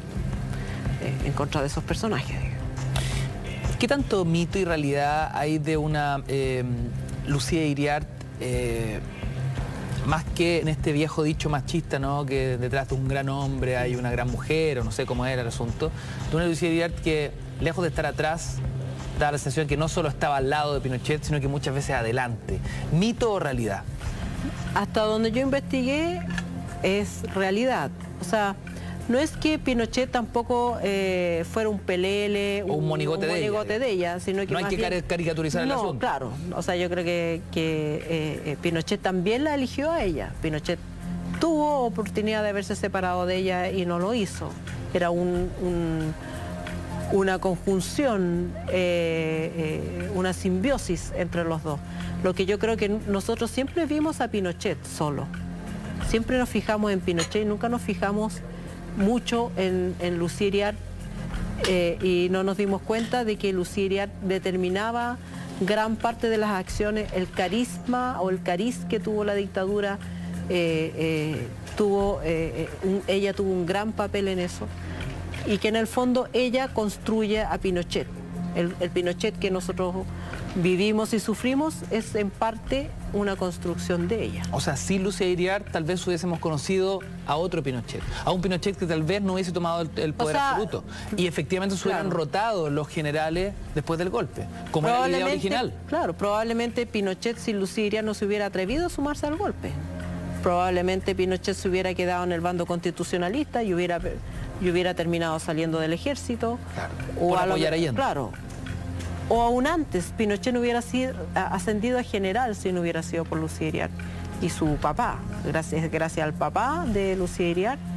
eh, en contra de esos personajes. ¿Qué tanto mito y realidad hay de una eh, Lucía Iriart, eh, más que en este viejo dicho machista, ¿no?, que detrás de un gran hombre hay una gran mujer, o no sé cómo era el asunto, de una Lucía Iriart que, lejos de estar atrás, da la sensación que no solo estaba al lado de Pinochet, sino que muchas veces adelante? ¿Mito o realidad? Hasta donde yo investigué es realidad. O sea, no es que Pinochet tampoco eh, fuera un pelele, o un monigote, un de, monigote ella, de ella, sino que no hay que bien, caricaturizar no, el asunto. Claro, o sea, yo creo que, que eh, eh, Pinochet también la eligió a ella. Pinochet tuvo oportunidad de haberse separado de ella y no lo hizo. Era un, un, una conjunción, eh, eh, una simbiosis entre los dos. Lo que yo creo que nosotros siempre vimos a Pinochet solo. Siempre nos fijamos en Pinochet y nunca nos fijamos mucho en, en Lucía Iriart, eh, y no nos dimos cuenta de que Lucía Iriart determinaba gran parte de las acciones, el carisma o el cariz que tuvo la dictadura, eh, eh, tuvo, eh, un, ella tuvo un gran papel en eso, y que en el fondo ella construye a Pinochet. El, el Pinochet que nosotros vivimos y sufrimos es en parte una construcción de ella. O sea, sin Lucía Iriart tal vez hubiésemos conocido a otro Pinochet, a un Pinochet que tal vez no hubiese tomado el, el poder, o sea, absoluto, y efectivamente se hubieran, claro, rotado los generales después del golpe, como era la idea original. Claro, probablemente Pinochet sin Lucía Iriart no se hubiera atrevido a sumarse al golpe. Probablemente Pinochet se hubiera quedado en el bando constitucionalista y hubiera, y hubiera terminado saliendo del ejército. Claro, o por a apoyar lo, a Allende. Claro. O aún antes, Pinochet no hubiera sido ascendido a general si no hubiera sido por Lucía Iriart y su papá. Gracias, gracias al papá de Lucía Iriart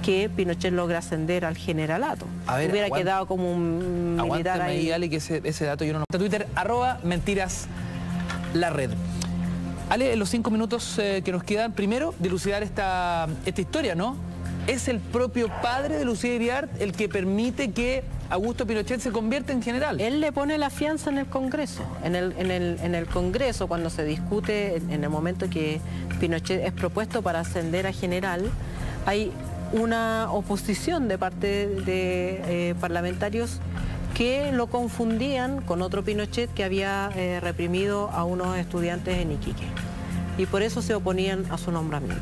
que Pinochet logra ascender al generalato. A ver, hubiera aguante, quedado como un militar ahí. ahí Ale, que ese, ese dato yo no... Twitter, arroba mentiras la red. Ale, en los cinco minutos eh, que nos quedan, primero, dilucidar esta, esta historia, ¿no? Es el propio padre de Lucía Iriart el que permite que Augusto Pinochet se convierta en general. Él le pone la fianza en el Congreso. En el, en el, en el Congreso, cuando se discute, en el momento que Pinochet es propuesto para ascender a general, hay una oposición de parte de eh, parlamentarios que lo confundían con otro Pinochet que había eh, reprimido a unos estudiantes en Iquique. Y por eso se oponían a su nombramiento.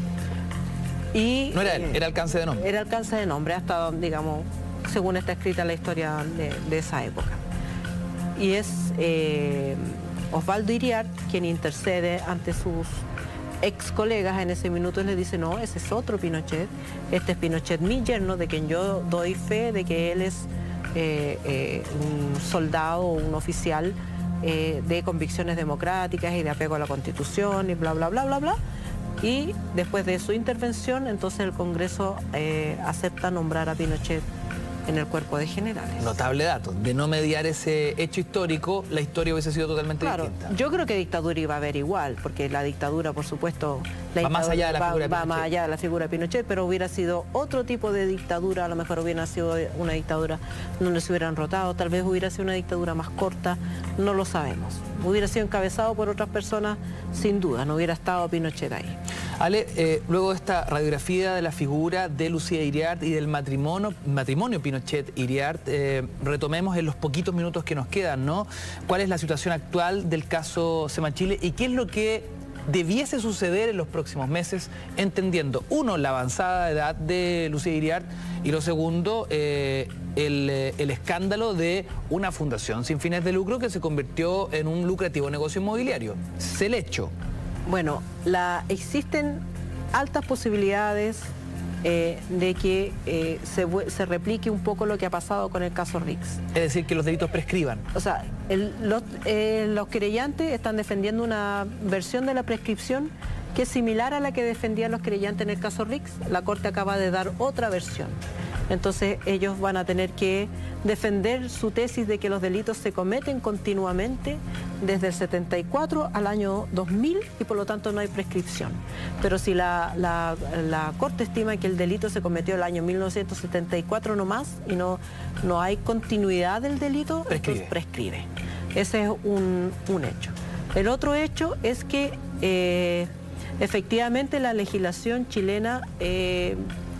Y, no era él, era alcance de nombre. Era alcance de nombre, hasta, digamos, según está escrita la historia de, de esa época. Y es eh, Osvaldo Iriart quien intercede ante sus ex colegas en ese minuto y le dice, no, ese es otro Pinochet, este es Pinochet mi yerno, de quien yo doy fe de que él es eh, eh, un soldado, un oficial eh, de convicciones democráticas y de apego a la Constitución y bla, bla, bla, bla, bla. Y después de su intervención, entonces el Congreso eh, acepta nombrar a Pinochet en el cuerpo de generales. Notable dato. De no mediar ese hecho histórico, la historia hubiese sido totalmente claro, distinta. Yo creo que dictadura iba a haber igual, porque la dictadura, por supuesto, la va más allá de la va, figura de va Pinochet. más allá de la figura de Pinochet, pero hubiera sido otro tipo de dictadura, a lo mejor hubiera sido una dictadura donde se hubieran rotado, tal vez hubiera sido una dictadura más corta, no lo sabemos. Hubiera sido encabezado por otras personas, sin duda, no hubiera estado Pinochet ahí. Ale, eh, luego de esta radiografía de la figura de Lucía Iriart y del matrimonio, matrimonio Pinochet-Iriart, eh, retomemos en los poquitos minutos que nos quedan, ¿no? ¿Cuál es la situación actual del caso Semachile y qué es lo que debiese suceder en los próximos meses, entendiendo, uno, la avanzada edad de Lucía Iriart y lo segundo, eh, el, el escándalo de una fundación sin fines de lucro que se convirtió en un lucrativo negocio inmobiliario? ¿Se le echó? Bueno, la, existen altas posibilidades eh, de que eh, se, se replique un poco lo que ha pasado con el caso Rix. Es decir, que los delitos prescriban. O sea, el, los, eh, los querellantes están defendiendo una versión de la prescripción que es similar a la que defendían los querellantes en el caso Rix. La Corte acaba de dar otra versión. Entonces ellos van a tener que defender su tesis de que los delitos se cometen continuamente desde el setenta y cuatro al año dos mil y por lo tanto no hay prescripción. Pero si la, la, la Corte estima que el delito se cometió el año mil novecientos setenta y cuatro nomás y no, no hay continuidad del delito, prescribe. Entonces prescribe. Ese es un, un hecho. El otro hecho es que eh, efectivamente la legislación chilena eh,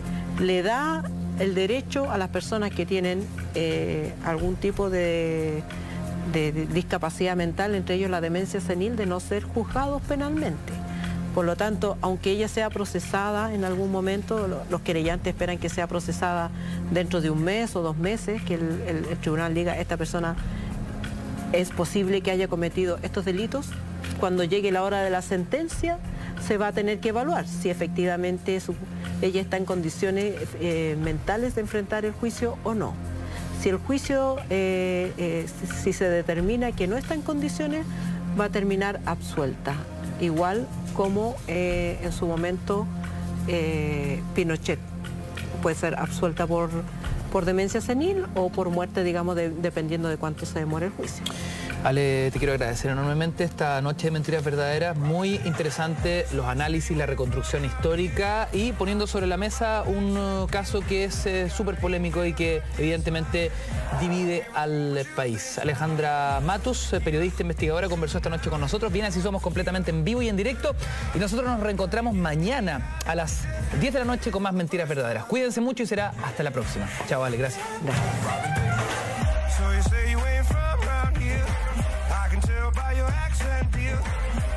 le da el derecho a las personas que tienen eh, algún tipo de, de, de discapacidad mental, entre ellos la demencia senil, de no ser juzgados penalmente. Por lo tanto, aunque ella sea procesada en algún momento, lo, los querellantes esperan que sea procesada dentro de un mes o dos meses, que el, el, el tribunal diga, esta persona es posible que haya cometido estos delitos. Cuando llegue la hora de la sentencia, se va a tener que evaluar si efectivamente su, ella está en condiciones eh, mentales de enfrentar el juicio o no. Si el juicio, eh, eh, si, si se determina que no está en condiciones, va a terminar absuelta. Igual como eh, en su momento eh, Pinochet puede ser absuelta por, por demencia senil o por muerte, digamos, de, dependiendo de cuánto se demore el juicio. Ale, te quiero agradecer enormemente esta noche de Mentiras Verdaderas, muy interesante los análisis, la reconstrucción histórica y poniendo sobre la mesa un uh, caso que es eh, súper polémico y que evidentemente divide al país. Alejandra Matus, periodista investigadora, conversó esta noche con nosotros. Bien, así somos completamente en vivo y en directo y nosotros nos reencontramos mañana a las diez de la noche con más Mentiras Verdaderas. Cuídense mucho y será hasta la próxima. Chao, Ale, gracias. Gracias. By your accent, dear.